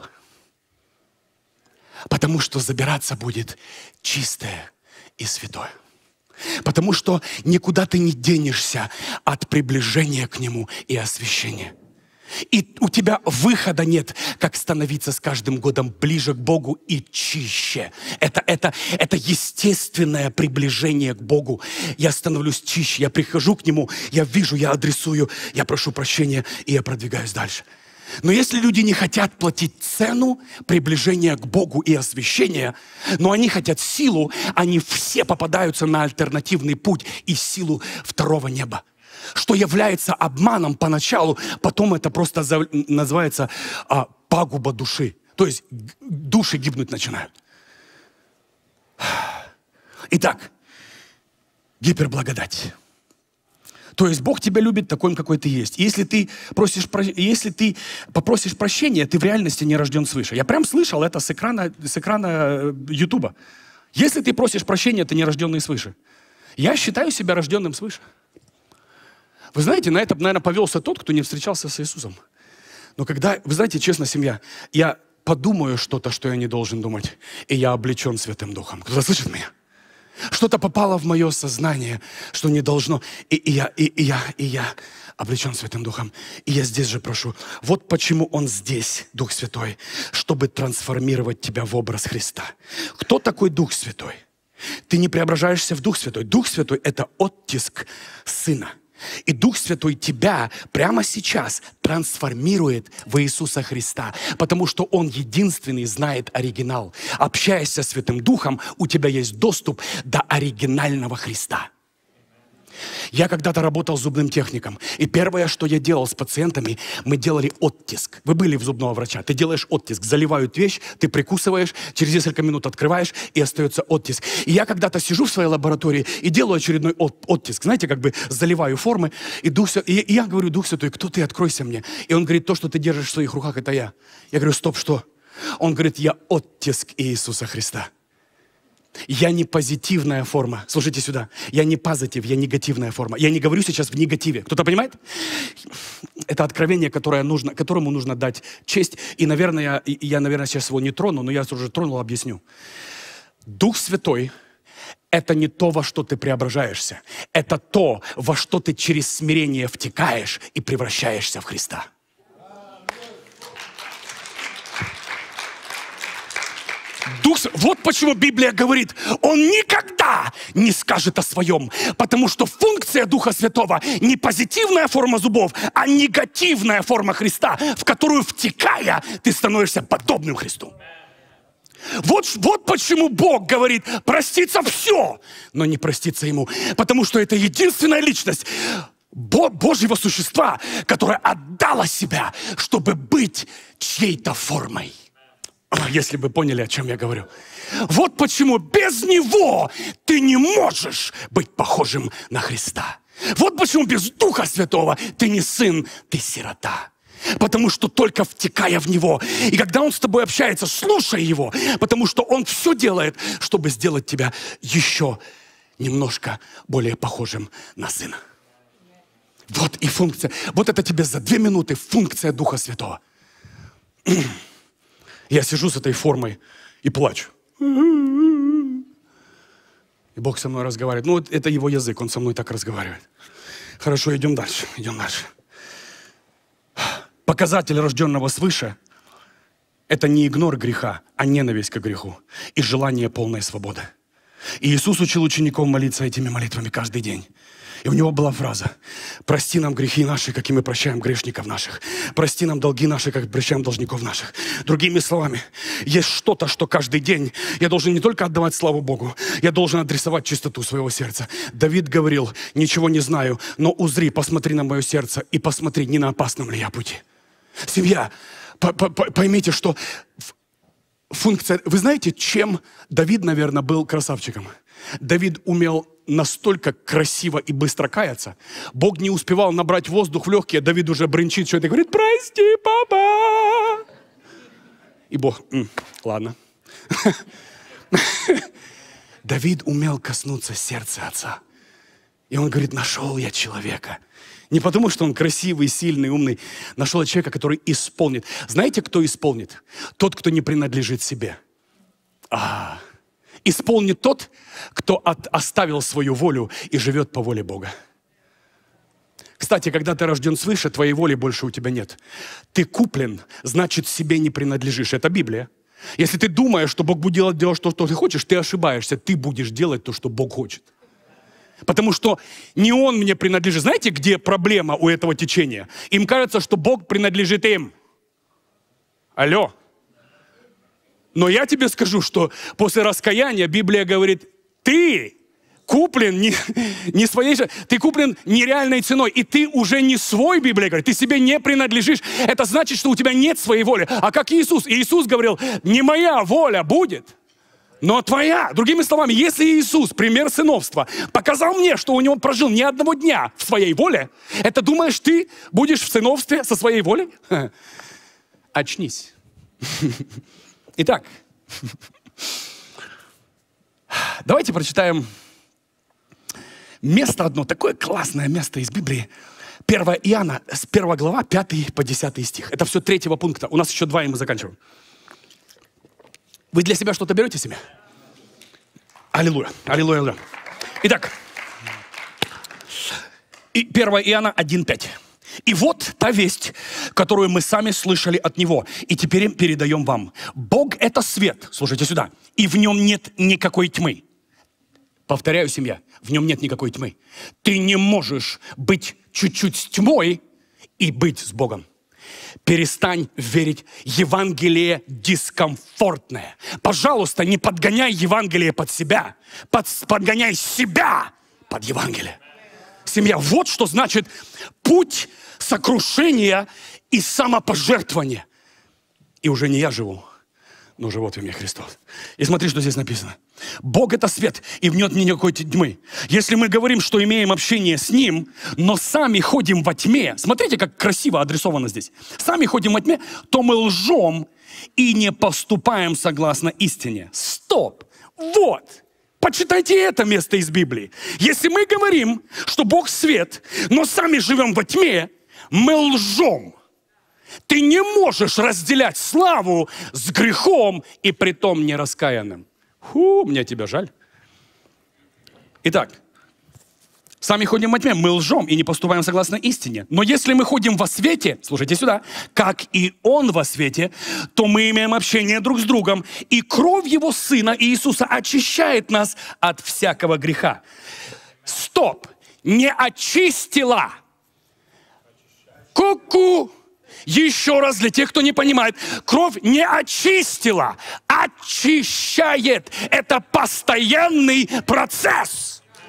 A: Потому что забираться будет чистое и святое. Потому что никуда ты не денешься от приближения к Нему и освящения. И у тебя выхода нет, как становиться с каждым годом ближе к Богу и чище. Это, это, это естественное приближение к Богу. Я становлюсь чище, я прихожу к Нему, я вижу, я адресую, я прошу прощения, и я продвигаюсь дальше. Но если люди не хотят платить цену приближения к Богу и освящения, но они хотят силу, они все попадаются на альтернативный путь и силу второго неба. Что является обманом поначалу, потом это просто за, называется а, пагуба души. То есть души гибнуть начинают. Итак, гиперблагодать. То есть Бог тебя любит таким, какой ты есть. И если ты, просишь, если ты попросишь прощения, ты в реальности не рожден свыше. Я прям слышал это с экрана, с экрана Ютуба. Если ты просишь прощения, ты не рожденный свыше. Я считаю себя рожденным свыше. Вы знаете, на это, наверное, повелся тот, кто не встречался с Иисусом. Но когда, вы знаете, честно, семья, я подумаю что-то, что я не должен думать, и я облечен Святым Духом. Кто-то слышит меня? Что-то попало в мое сознание, что не должно. И, и, я, и, и, я, и я облечен Святым Духом. И я здесь же прошу. Вот почему Он здесь, Дух Святой, чтобы трансформировать тебя в образ Христа. Кто такой Дух Святой? Ты не преображаешься в Дух Святой. Дух Святой – это оттиск Сына. И Дух Святой тебя прямо сейчас трансформирует в Иисуса Христа, потому что Он единственный знает оригинал. Общаясь со Святым Духом, у тебя есть доступ до оригинального Христа. Я когда-то работал зубным техником. И первое, что я делал с пациентами, мы делали оттиск. Вы были в зубного врача. Ты делаешь оттиск. Заливают вещь, ты прикусываешь, через несколько минут открываешь, и остается оттиск. И я когда-то сижу в своей лаборатории и делаю очередной от, оттиск. Знаете, как бы заливаю формы. И, Дух, и, и я говорю: Дух Святой, кто ты? Откройся мне. И он говорит: то, что ты держишь в своих руках, это я. Я говорю: стоп, что? Он говорит: я оттиск Иисуса Христа. Я не позитивная форма. Слушайте сюда. Я не позитив, я негативная форма. Я не говорю сейчас в негативе. Кто-то понимает? Это откровение, которое нужно, которому нужно дать честь. И, наверное, я, я, наверное, сейчас его не трону, но я уже тронул, объясню. Дух Святой — это не то, во что ты преображаешься. Это то, во что ты через смирение втекаешь и превращаешься в Христа. Дух, вот почему Библия говорит, Он никогда не скажет о своем, потому что функция Духа Святого не позитивная форма зубов, а негативная форма Христа, в которую, втекая, ты становишься подобным Христу. Вот, вот почему Бог говорит: простится все, но не простится Ему, потому что это единственная личность Божьего существа, которая отдала себя, чтобы быть чьей-то формой. Если бы поняли, о чем я говорю. Вот почему без Него ты не можешь быть похожим на Христа. Вот почему без Духа Святого ты не сын, ты сирота. Потому что только втекая в Него, и когда Он с тобой общается, слушай Его, потому что Он все делает, чтобы сделать тебя еще немножко более похожим на сына. Вот и функция. Вот это тебе за две минуты функция Духа Святого. Я сижу с этой формой и плачу. И Бог со мной разговаривает. Ну, вот это Его язык, Он со мной так разговаривает. Хорошо, идем дальше, идем дальше. Показатель рожденного свыше — это не игнор греха, а ненависть к греху и желание полной свободы. И Иисус учил учеников молиться этими молитвами каждый день. И у Него была фраза: прости нам грехи наши, как и мы прощаем грешников наших. Прости нам долги наши, как прощаем должников наших. Другими словами, есть что-то, что каждый день я должен не только отдавать славу Богу, я должен адресовать чистоту своего сердца. Давид говорил: ничего не знаю, но узри, посмотри на мое сердце и посмотри, не на опасном ли я пути. Семья, поймите, что функция... Вы знаете, чем Давид, наверное, был красавчиком? Давид умел настолько красиво и быстро каяться. Бог не успевал набрать воздух в легкие, Давид уже бренчит что-то и говорит: прости, папа. И Бог: М, ладно. Давид умел коснуться сердца отца. И он говорит: нашел я человека. Не потому, что он красивый, сильный, умный. Нашел я человека, который исполнит. Знаете, кто исполнит? Тот, кто не принадлежит себе. А, исполнит тот, кто от, оставил свою волю и живет по воле Бога. Кстати, когда ты рожден свыше, твоей воли больше у тебя нет. Ты куплен, значит, себе не принадлежишь. Это Библия. Если ты думаешь, что Бог будет делать, делать то, что ты хочешь, ты ошибаешься. Ты будешь делать то, что Бог хочет. Потому что не Он мне принадлежит. Знаете, где проблема у этого течения? Им кажется, что Бог принадлежит им. Алло. Но я тебе скажу, что после раскаяния Библия говорит: ты куплен не, не своей же, ты куплен нереальной ценой, и ты уже не свой, Библия говорит, ты себе не принадлежишь. Это значит, что у тебя нет своей воли. А как Иисус? Иисус говорил: не моя воля будет, но твоя. Другими словами, если Иисус, пример сыновства, показал мне, что у него прожил ни одного дня в своей воле, это думаешь, ты будешь в сыновстве со своей волей? Очнись. Итак, давайте прочитаем место одно, такое классное место из Библии. первое Иоанна, с первой глава, пятый по десятый стих. Это все третьего пункта. У нас еще два, и мы заканчиваем. Вы для себя что-то берете себе? Аллилуйя, аллилуйя, аллилуйя. Итак, первое Иоанна один пять. И вот та весть, которую мы сами слышали от Него, и теперь передаем вам. Бог — это свет, слушайте сюда, и в Нем нет никакой тьмы. Повторяю, семья, в Нем нет никакой тьмы. Ты не можешь быть чуть-чуть с тьмой и быть с Богом. Перестань верить. Евангелие дискомфортное. Пожалуйста, не подгоняй Евангелие под себя. Под, подгоняй себя под Евангелие. Семья. Вот что значит путь сокрушения и самопожертвования. И уже не я живу, но живет во мне Христос. И смотри, что здесь написано. Бог — это свет, и в нем нет никакой тьмы. Если мы говорим, что имеем общение с Ним, но сами ходим во тьме, смотрите, как красиво адресовано здесь. Сами ходим во тьме, то мы лжем и не поступаем согласно истине. Стоп! Вот! Почитайте это место из Библии. Если мы говорим, что Бог свет, но сами живем во тьме, мы лжем. Ты не можешь разделять славу с грехом и притом нераскаянным. Фу, мне тебя жаль. Итак, сами ходим во тьме, мы лжем и не поступаем согласно истине. Но если мы ходим во свете, слушайте сюда, как и Он во свете, то мы имеем общение друг с другом, и кровь Его Сына Иисуса очищает нас от всякого греха. Стоп! Не очистила. Ку-ку! Еще раз для тех, кто не понимает. Кровь не очистила, очищает. Это постоянный процесс.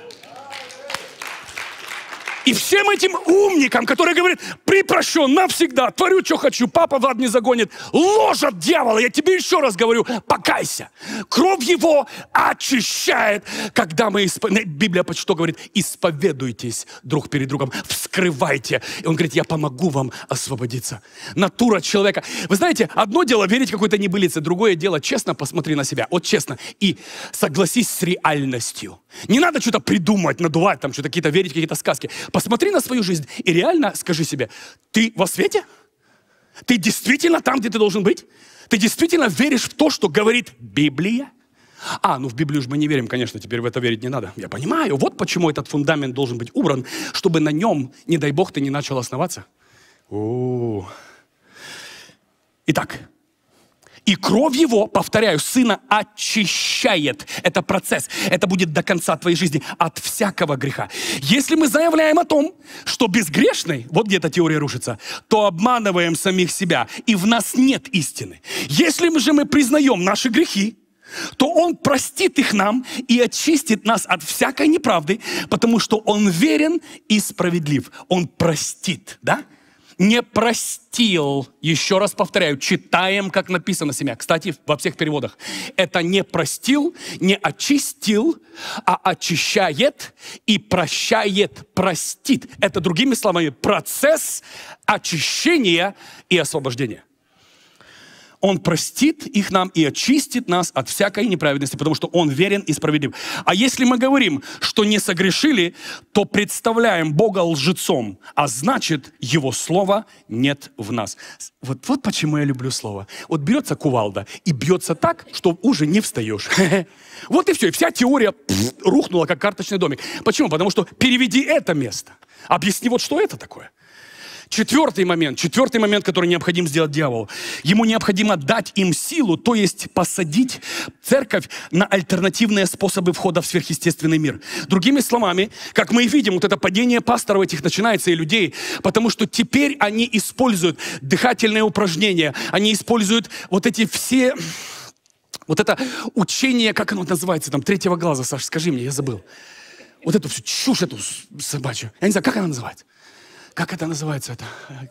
A: И всем этим умникам, которые говорят, припрощен навсегда, творю, что хочу, папа в ад не загонит, ложат дьявола. Я тебе еще раз говорю, покайся. Кровь его очищает, когда мы, исп... Библия что говорит? Исповедуйтесь друг перед другом, вскрывайте. И он говорит, я помогу вам освободиться. Натура человека. Вы знаете, одно дело верить какой-то небылице, другое дело, честно посмотри на себя, вот честно, и согласись с реальностью. Не надо что-то придумывать, надувать, там что-то какие-то верить, какие-то сказки. Посмотри на свою жизнь и реально скажи себе, ты во свете? Ты действительно там, где ты должен быть? Ты действительно веришь в то, что говорит Библия? А, ну в Библию же мы не верим, конечно, теперь в это верить не надо. Я понимаю, вот почему этот фундамент должен быть убран, чтобы на нем, не дай Бог, ты не начал основаться. О-о-о. Итак. И кровь Его, повторяю, Сына очищает. Это процесс. Это будет до конца твоей жизни от всякого греха. Если мы заявляем о том, что безгрешный, вот где эта теория рушится, то обманываем самих себя, и в нас нет истины. Если же мы признаем наши грехи, то Он простит их нам и очистит нас от всякой неправды, потому что Он верен и справедлив. Он простит, да? Не простил, еще раз повторяю, читаем, как написано семья. Кстати, во всех переводах. Это не простил, не очистил, а очищает и прощает, простит. Это, другими словами, процесс очищения и освобождения. Он простит их нам и очистит нас от всякой неправедности, потому что Он верен и справедлив. А если мы говорим, что не согрешили, то представляем Бога лжецом, а значит, Его Слова нет в нас. Вот, вот почему я люблю Слово. Вот берется кувалда и бьется так, что уже не встаешь. Вот и все. И вся теория рухнула, как карточный домик. Почему? Потому что переведи это место. Объясни, вот что это такое. Четвертый момент, четвертый момент, который необходим сделать дьяволу. Ему необходимо дать им силу, то есть посадить церковь на альтернативные способы входа в сверхъестественный мир. Другими словами, как мы и видим, вот это падение пасторов этих начинается и людей, потому что теперь они используют дыхательные упражнения, они используют вот эти все... Вот это учение, как оно называется, там, третьего глаза, Саша, скажи мне, я забыл. Вот эту всю чушь, эту собачью. Я не знаю, как она называется? Как это называется? Это?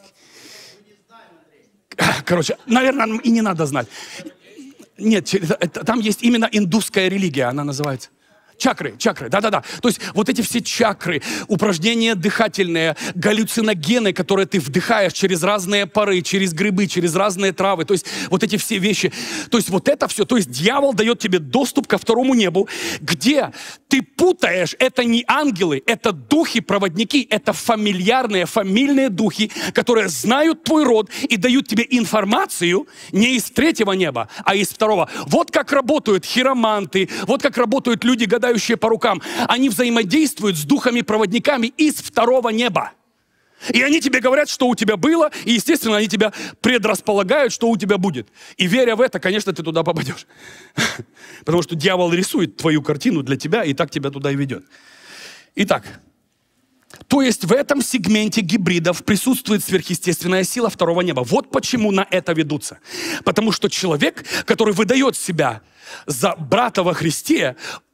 A: Короче, наверное, и не надо знать. Нет, там есть именно индусская религия, она называется. Чакры, чакры, да-да-да. То есть вот эти все чакры, упражнения дыхательные, галлюциногены, которые ты вдыхаешь через разные пары, через грибы, через разные травы. То есть вот эти все вещи. То есть вот это все. То есть дьявол дает тебе доступ ко второму небу, где ты путаешь. Это не ангелы, это духи-проводники, это фамильярные, фамильные духи, которые знают твой род и дают тебе информацию не из третьего неба, а из второго. Вот как работают хироманты, вот как работают люди, гадающие по рукам. Они взаимодействуют с духами-проводниками из второго неба. И они тебе говорят, что у тебя было, и, естественно, они тебя предрасполагают, что у тебя будет. И веря в это, конечно, ты туда попадешь. Потому что дьявол рисует твою картину для тебя, и так тебя туда и ведет. Итак, то есть в этом сегменте гибридов присутствует сверхъестественная сила второго неба. Вот почему на это ведутся. Потому что человек, который выдает себя за брата во Христе,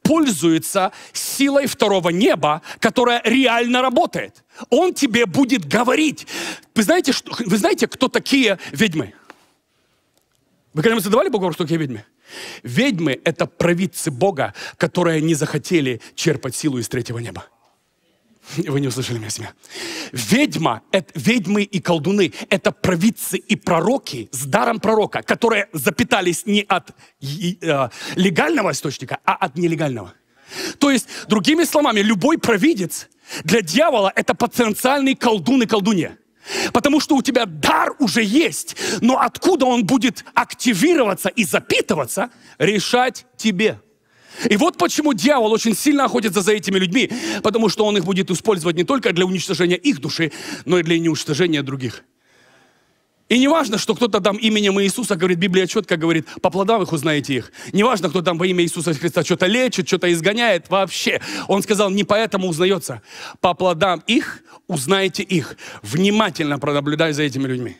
A: пользуется силой второго неба, которая реально работает. Он тебе будет говорить. Вы знаете, что, вы знаете, кто такие ведьмы? Вы когда-нибудь задавали Богу, кто такие ведьмы? Ведьмы — это провидцы Бога, которые не захотели черпать силу из третьего неба. Вы не услышали меня, семья. Ведьма, это, ведьмы и колдуны — это провидцы и пророки с даром пророка, которые запитались не от э, легального источника, а от нелегального. То есть, другими словами, любой провидец для дьявола — это потенциальный колдун и колдунья. Потому что у тебя дар уже есть, но откуда он будет активироваться и запитываться, решать тебе. И вот почему дьявол очень сильно охотится за этими людьми, потому что он их будет использовать не только для уничтожения их души, но и для уничтожения других. И не важно, что кто-то там именем Иисуса говорит, Библия четко говорит, по плодам их узнаете их. Не важно, кто там во имя Иисуса Христа что-то лечит, что-то изгоняет, вообще. Он сказал, не поэтому узнается. По плодам их узнаете их. Внимательно пронаблюдай за этими людьми.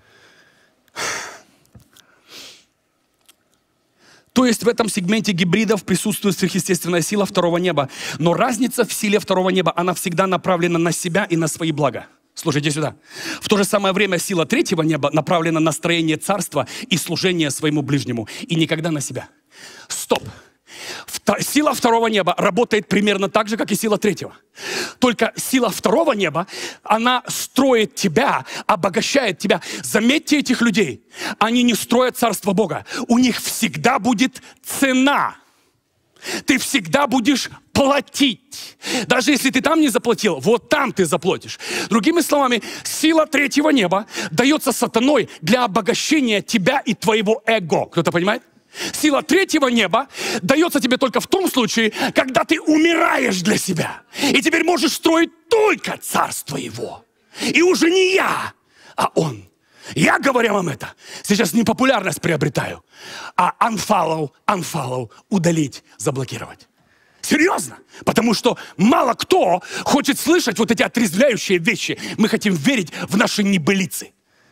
A: То есть в этом сегменте гибридов присутствует сверхъестественная сила второго неба. Но разница в силе второго неба, она всегда направлена на себя и на свои блага. Слушайте сюда. В то же самое время сила третьего неба направлена на строение царства и служение своему ближнему. И никогда на себя. Стоп. Сила второго неба работает примерно так же, как и сила третьего. Только сила второго неба, она строит тебя, обогащает тебя. Заметьте этих людей. Они не строят царство Бога. У них всегда будет цена. Ты всегда будешь платить. Даже если ты там не заплатил, вот там ты заплатишь. Другими словами, сила третьего неба дается сатаной для обогащения тебя и твоего эго. Кто-то понимает? Сила третьего неба дается тебе только в том случае, когда ты умираешь для себя. И теперь можешь строить только царство его. И уже не я, а он. Я, говоря вам это, сейчас не популярность приобретаю, а unfollow, unfollow, удалить, заблокировать. Серьезно. Потому что мало кто хочет слышать вот эти отрезвляющие вещи. Мы хотим верить в наши небылицы.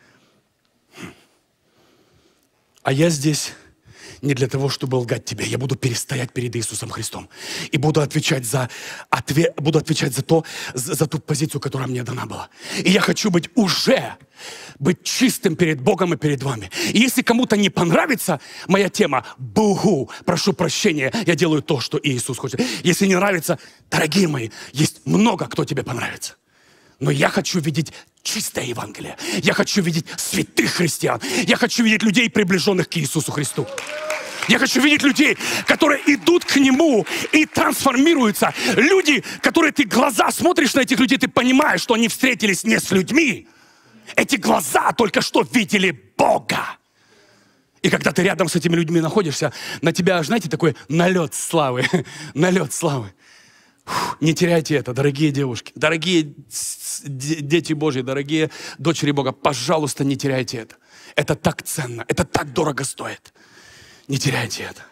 A: А я здесь не для того, чтобы лгать тебе. Я буду перестоять перед Иисусом Христом. И буду отвечать за, отве, буду отвечать за, то, за, за ту позицию, которая мне дана была. И я хочу быть уже, быть чистым перед Богом и перед вами. И если кому-то не понравится моя тема, бугу, прошу прощения, я делаю то, что Иисус хочет. Если не нравится, дорогие мои, есть много, кто тебе понравится. Но я хочу видеть чистое Евангелие. Я хочу видеть святых христиан. Я хочу видеть людей, приближенных к Иисусу Христу. Я хочу видеть людей, которые идут к Нему и трансформируются. Люди, которые ты глаза смотришь на этих людей, ты понимаешь, что они встретились не с людьми. Эти глаза только что видели Бога. И когда ты рядом с этими людьми находишься, на тебя, знаете, такой налет славы. Налет славы. Фух, не теряйте это, дорогие девушки, дорогие дети Божьи, дорогие дочери Бога. Пожалуйста, не теряйте это. Это так ценно, это так дорого стоит. Не теряйте это.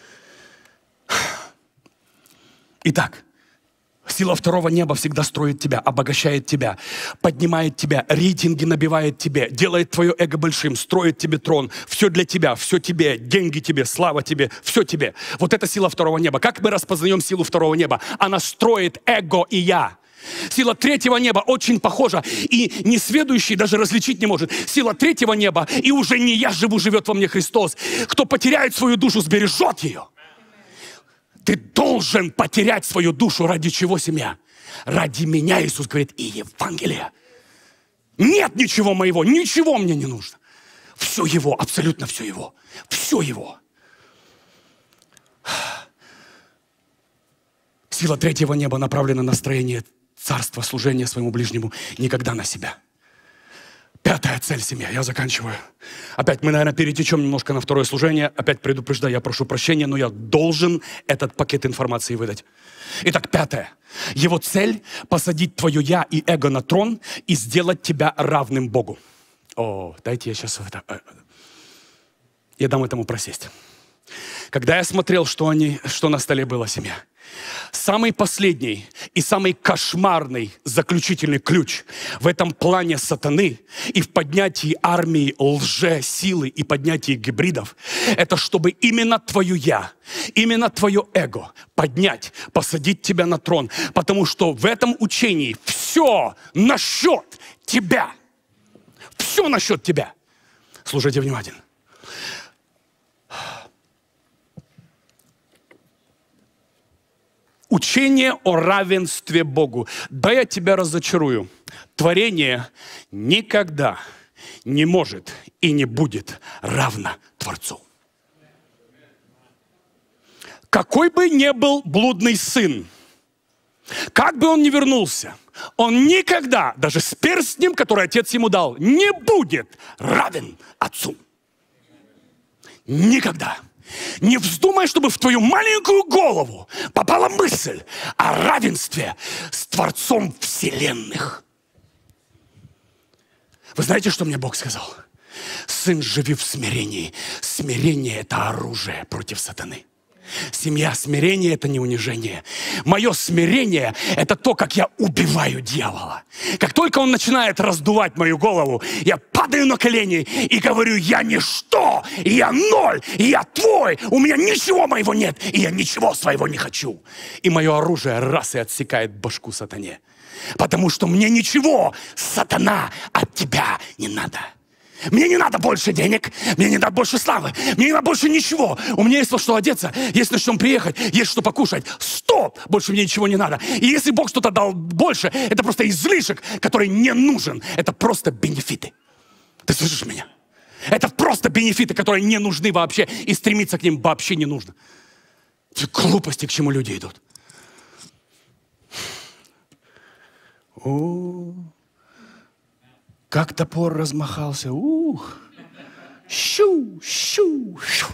A: Итак, сила второго неба всегда строит тебя, обогащает тебя, поднимает тебя, рейтинги набивает тебе, делает твое эго большим, строит тебе трон. Все для тебя, все тебе, деньги тебе, слава тебе, все тебе. Вот это сила второго неба. Как мы распознаем силу второго неба? Она строит эго и я. Сила третьего неба очень похожа, и несведущий даже различить не может. Сила третьего неба, и уже не я живу, живет во мне Христос. Кто потеряет свою душу, сбережет ее. Ты должен потерять свою душу. Ради чего, семья? Ради меня, Иисус говорит, и Евангелия. Нет ничего моего, ничего мне не нужно. Все Его, абсолютно все Его. Все Его. Сила третьего неба направлена на строение царства, служение своему ближнему, никогда на себя. Пятая цель, семья, я заканчиваю. Опять мы, наверное, перетечем немножко на второе служение. Опять предупреждаю, я прошу прощения, но я должен этот пакет информации выдать. Итак, пятое. Его цель – посадить твое «я» и эго на трон и сделать тебя равным Богу. О, дайте я сейчас это... Я дам этому просесть. Когда я смотрел, что, они, что на столе была семья, самый последний и самый кошмарный заключительный ключ в этом плане сатаны и в поднятии армии лже-силы и поднятии гибридов, это чтобы именно твое «я», именно твое эго поднять, посадить тебя на трон. Потому что в этом учении все насчет тебя. Все насчет тебя. Слушайте внимательно. Учение о равенстве Богу. Да, я тебя разочарую. Творение никогда не может и не будет равно Творцу. Какой бы ни был блудный сын, как бы он ни вернулся, он никогда, даже с перстнем, который отец ему дал, не будет равен отцу. Никогда. Не вздумай, чтобы в твою маленькую голову попала мысль о равенстве с Творцом вселенных. Вы знаете, что мне Бог сказал? Сын, живи в смирении. Смирение – это оружие против сатаны. Семья, смирение – это не унижение. Мое смирение – это то, как я убиваю дьявола. Как только он начинает раздувать мою голову, я падаю на колени и говорю: я ничто, я ноль, я твой, у меня ничего моего нет, и я ничего своего не хочу. И мое оружие раз и отсекает башку сатане. Потому что мне ничего, сатана, от тебя не надо. Мне не надо больше денег, мне не надо больше славы, мне не надо больше ничего. У меня есть во что одеться, есть на чем приехать, есть что покушать. Стоп! Больше мне ничего не надо. И если Бог что-то дал больше, это просто излишек, который не нужен. Это просто бенефиты. Ты слышишь меня? Это просто бенефиты, которые не нужны вообще, и стремиться к ним вообще не нужно. Это глупости, к чему люди идут. О, как топор размахался. Ух. Щу, щу, щу.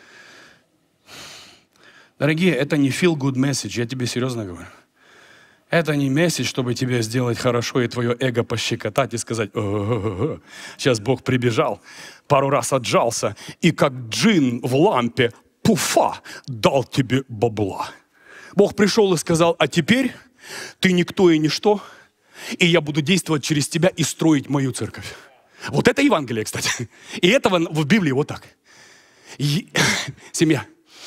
A: Дорогие, это не feel good message, я тебе серьезно говорю. Это не месседж, чтобы тебе сделать хорошо и твое эго пощекотать и сказать: о-о-о-о. Сейчас Бог прибежал, пару раз отжался, и как джин в лампе, пуфа, дал тебе бабла. Бог пришел и сказал: а теперь ты никто и ничто, и я буду действовать через тебя и строить мою церковь. Вот это Евангелие, кстати. И это в Библии вот так. И... Семья.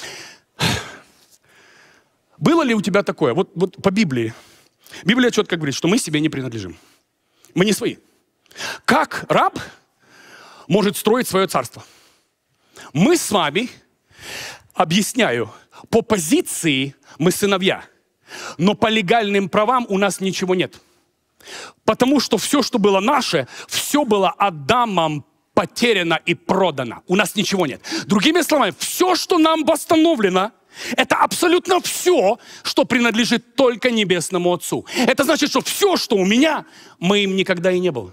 A: Было ли у тебя такое? Вот, вот по Библии. Библия четко говорит, что мы себе не принадлежим. Мы не свои. Как раб может строить свое царство? Мы с вами, объясняю, по позиции мы сыновья, но по легальным правам у нас ничего нет. Потому что все, что было наше, все было Адамом потеряно и продано. У нас ничего нет. Другими словами, все, что нам восстановлено, это абсолютно все, что принадлежит только Небесному Отцу. Это значит, что все, что у меня, моим никогда и не было.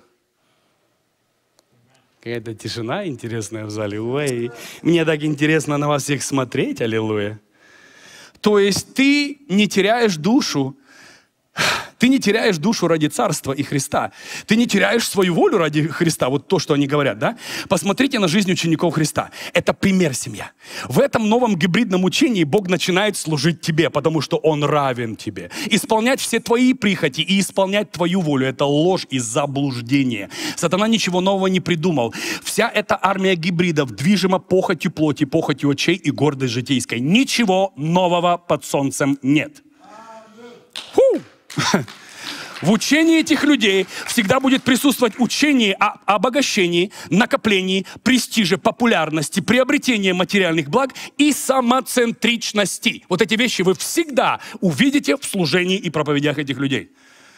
A: Какая-то тишина интересная в зале. Ой, мне так интересно на вас всех смотреть, аллилуйя. То есть ты не теряешь душу. Ты не теряешь душу ради Царства и Христа. Ты не теряешь свою волю ради Христа. Вот то, что они говорят, да? Посмотрите на жизнь учеников Христа. Это пример семья. В этом новом гибридном учении Бог начинает служить тебе, потому что Он равен тебе. Исполнять все твои прихоти и исполнять твою волю – это ложь и заблуждение. Сатана ничего нового не придумал. Вся эта армия гибридов движима похотью плоти, похотью очей и гордой житейской. Ничего нового под солнцем нет. Фу! В учении этих людей всегда будет присутствовать учение о обогащении, накоплении, престиже, популярности, приобретении материальных благ и самоцентричности. Вот эти вещи вы всегда увидите в служении и проповедях этих людей.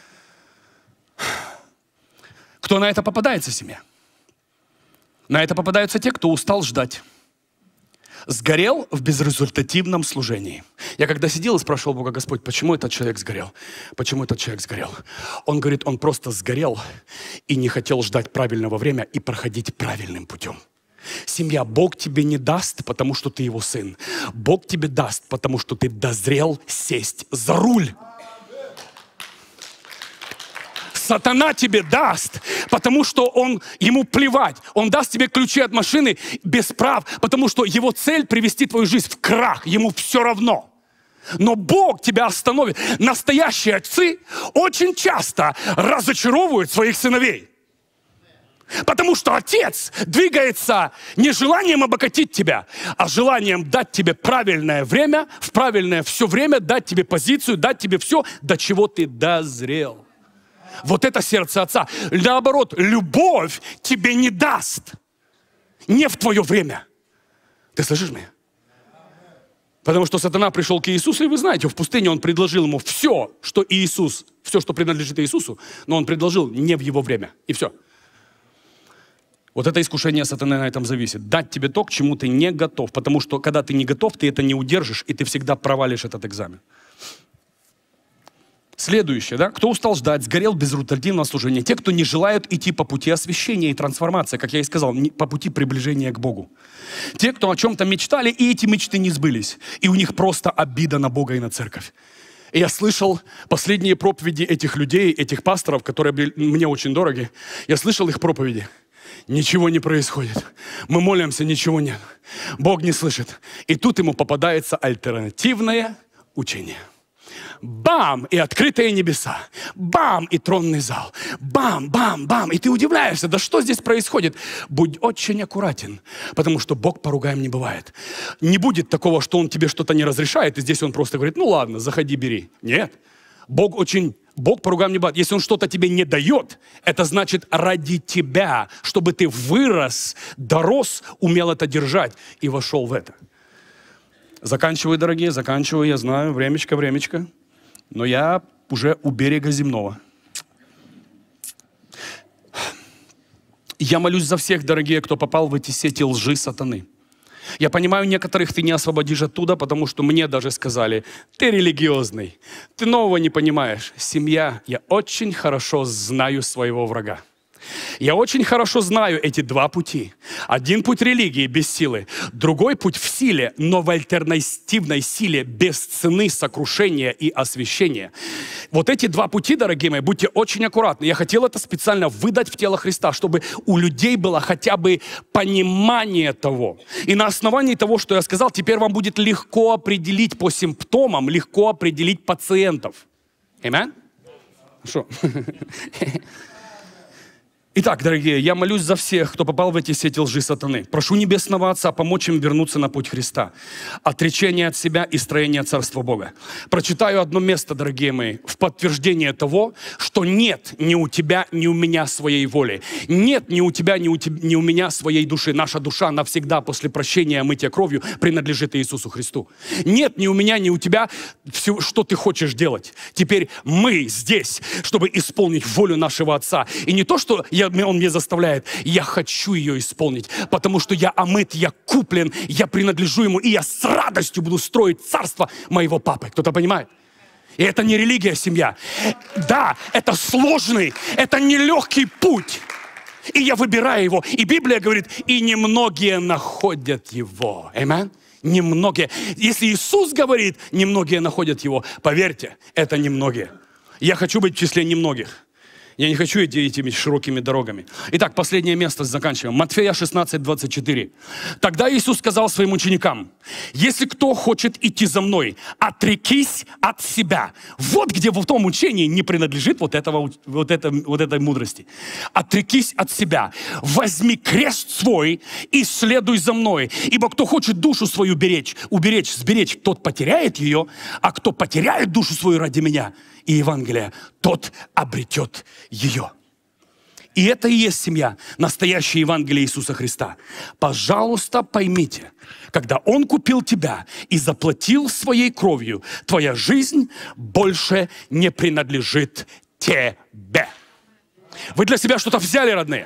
A: Кто на это попадается, семья? На это попадаются те, кто устал ждать. Сгорел в безрезультативном служении. Я когда сидел и спрашивал Бога: Господь, почему этот человек сгорел? Почему этот человек сгорел? Он говорит, он просто сгорел и не хотел ждать правильного времени и проходить правильным путем. Семья, Бог тебе не даст, потому что ты его сын. Бог тебе даст, потому что ты дозрел сесть за руль. Сатана тебе даст, потому что он, ему плевать. Он даст тебе ключи от машины без прав, потому что его цель привести твою жизнь в крах. Ему все равно. Но Бог тебя остановит. Настоящие отцы очень часто разочаровывают своих сыновей. Потому что отец двигается не желанием обогатить тебя, а желанием дать тебе правильное время, в правильное все время, дать тебе позицию, дать тебе все, до чего ты дозрел. Вот это сердце отца. Наоборот, любовь тебе не даст. Не в твое время. Ты слышишь меня? Потому что сатана пришел к Иисусу, и вы знаете, в пустыне он предложил ему все, что Иисус, все, что принадлежит Иисусу, но он предложил не в его время. И все. Вот это искушение сатаны на этом зависит. Дать тебе то, к чему ты не готов. Потому что, когда ты не готов, ты это не удержишь, и ты всегда провалишь этот экзамен. Следующее, да? Кто устал ждать, сгорел без результативного служения. Те, кто не желают идти по пути освящения и трансформации, как я и сказал, по пути приближения к Богу. Те, кто о чем-то мечтали, и эти мечты не сбылись. И у них просто обида на Бога и на церковь. И я слышал последние проповеди этих людей, этих пасторов, которые мне очень дороги. Я слышал их проповеди. Ничего не происходит. Мы молимся, ничего нет. Бог не слышит. И тут ему попадается альтернативное учение. Бам! И открытые небеса. Бам! И тронный зал. Бам! Бам! Бам! И ты удивляешься, да что здесь происходит? Будь очень аккуратен, потому что Бог поругаем не бывает. Не будет такого, что Он тебе что-то не разрешает, и здесь Он просто говорит, ну ладно, заходи, бери. Нет. Бог очень... Бог поругаем не бывает. Если Он что-то тебе не дает, это значит ради тебя, чтобы ты вырос, дорос, умел это держать и вошел в это. Заканчиваю, дорогие, заканчиваю, я знаю, времечко, времечко. Но я уже у берега земного. Я молюсь за всех, дорогие, кто попал в эти сети лжи сатаны. Я понимаю, некоторых ты не освободишь оттуда, потому что мне даже сказали, ты религиозный, ты нового не понимаешь. Семья, я очень хорошо знаю своего врага. Я очень хорошо знаю эти два пути. Один путь религии без силы, другой путь в силе, но в альтернативной силе без цены сокрушения и освящения. Вот эти два пути, дорогие мои, будьте очень аккуратны. Я хотел это специально выдать в тело Христа, чтобы у людей было хотя бы понимание того. И на основании того, что я сказал, теперь вам будет легко определить по симптомам, легко определить пациентов. Аминь? Что? Итак, дорогие, я молюсь за всех, кто попал в эти сети лжи сатаны. Прошу Небесного Отца помочь им вернуться на путь Христа. Отречение от себя и строение Царства Бога. Прочитаю одно место, дорогие мои, в подтверждение того, что нет ни у тебя, ни у меня своей воли. Нет ни у тебя, ни у, тебя, ни у меня своей души. Наша душа навсегда после прощения, мытья кровью принадлежит Иисусу Христу. Нет ни у меня, ни у тебя все, что ты хочешь делать. Теперь мы здесь, чтобы исполнить волю нашего Отца. И не то, что я Он мне заставляет, я хочу ее исполнить, потому что я омыт, я куплен, я принадлежу Ему, и я с радостью буду строить царство моего папы. Кто-то понимает? И это не религия, семья. Да, это сложный, это нелегкий путь. И я выбираю его. И Библия говорит, и немногие находят его. Аминь? Немногие. Если Иисус говорит, немногие находят его, поверьте, это немногие. Я хочу быть в числе немногих. Я не хочу идти этими широкими дорогами. Итак, последнее место, заканчиваем. Матфея шестнадцать, двадцать четыре. Тогда Иисус сказал своим ученикам, если кто хочет идти за мной, отрекись от себя. Вот где в том учении не принадлежит вот, этого, вот, это, вот этой мудрости. Отрекись от себя. Возьми крест свой и следуй за мной. Ибо кто хочет душу свою беречь, уберечь, сберечь, тот потеряет ее, а кто потеряет душу свою ради меня и Евангелия, тот обретет ее. И это и есть семья, настоящее Евангелие Иисуса Христа. Пожалуйста, поймите, когда Он купил тебя и заплатил своей кровью, твоя жизнь больше не принадлежит тебе. Вы для себя что-то взяли, родные?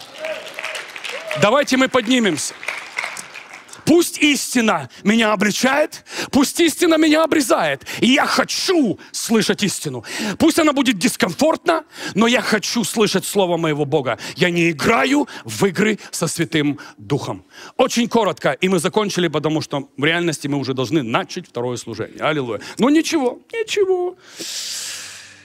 A: Давайте мы поднимемся. Пусть истина меня обличает, пусть истина меня обрезает. И я хочу слышать истину. Пусть она будет дискомфортна, но я хочу слышать слово моего Бога. Я не играю в игры со Святым Духом. Очень коротко, и мы закончили, потому что в реальности мы уже должны начать второе служение. Аллилуйя. Но ничего, ничего.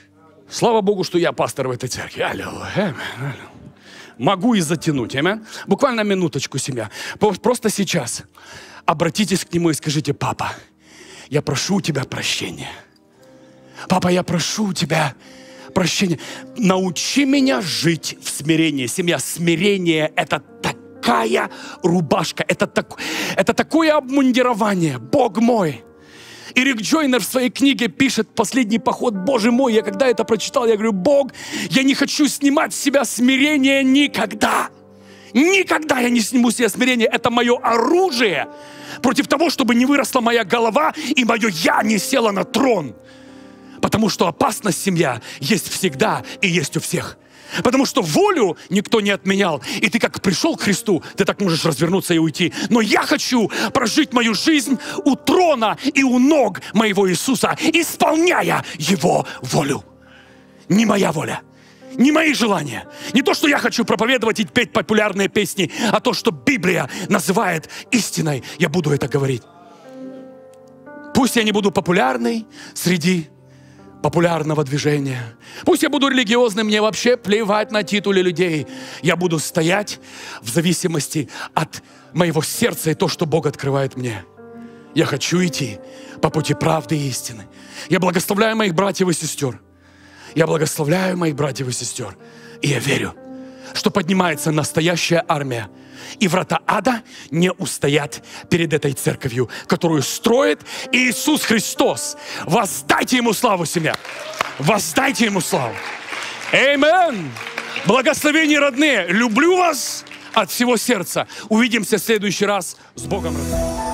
A: Слава Богу, что я пастор в этой церкви. Аллилуйя. Могу и затянуть. Аминь. Буквально минуточку, семья. Просто сейчас обратитесь к Нему и скажите: папа, я прошу у Тебя прощения. Папа, я прошу у Тебя прощения. Научи меня жить в смирении. Семья, смирение – это такая рубашка, это, так, это такое обмундирование. Бог мой. И Рик Джойнер в своей книге пишет «Последний поход». Боже мой, я когда это прочитал, я говорю: Бог, я не хочу снимать с себя смирение никогда. Никогда я не сниму с себя смирение. Это мое оружие против того, чтобы не выросла моя голова и мое «я» не село на трон. Потому что опасность, семья, есть всегда и есть у всех. Потому что волю никто не отменял. И ты как пришел к Христу, ты так можешь развернуться и уйти. Но я хочу прожить мою жизнь у трона и у ног моего Иисуса, исполняя Его волю. Не моя воля, не мои желания. Не то, что я хочу проповедовать и петь популярные песни, а то, что Библия называет истиной. Я буду это говорить. Пусть я не буду популярной среди популярного движения. Пусть я буду религиозным, мне вообще плевать на титулы людей. Я буду стоять в зависимости от моего сердца и то, что Бог открывает мне. Я хочу идти по пути правды и истины. Я благословляю моих братьев и сестер. Я благословляю моих братьев и сестер. И я верю, что поднимается настоящая армия. И врата ада не устоят перед этой церковью, которую строит Иисус Христос. Воздайте Ему славу, семья. Воздайте Ему славу. Аминь. Благословения, родные. Люблю вас от всего сердца. Увидимся в следующий раз. С Богом, родные.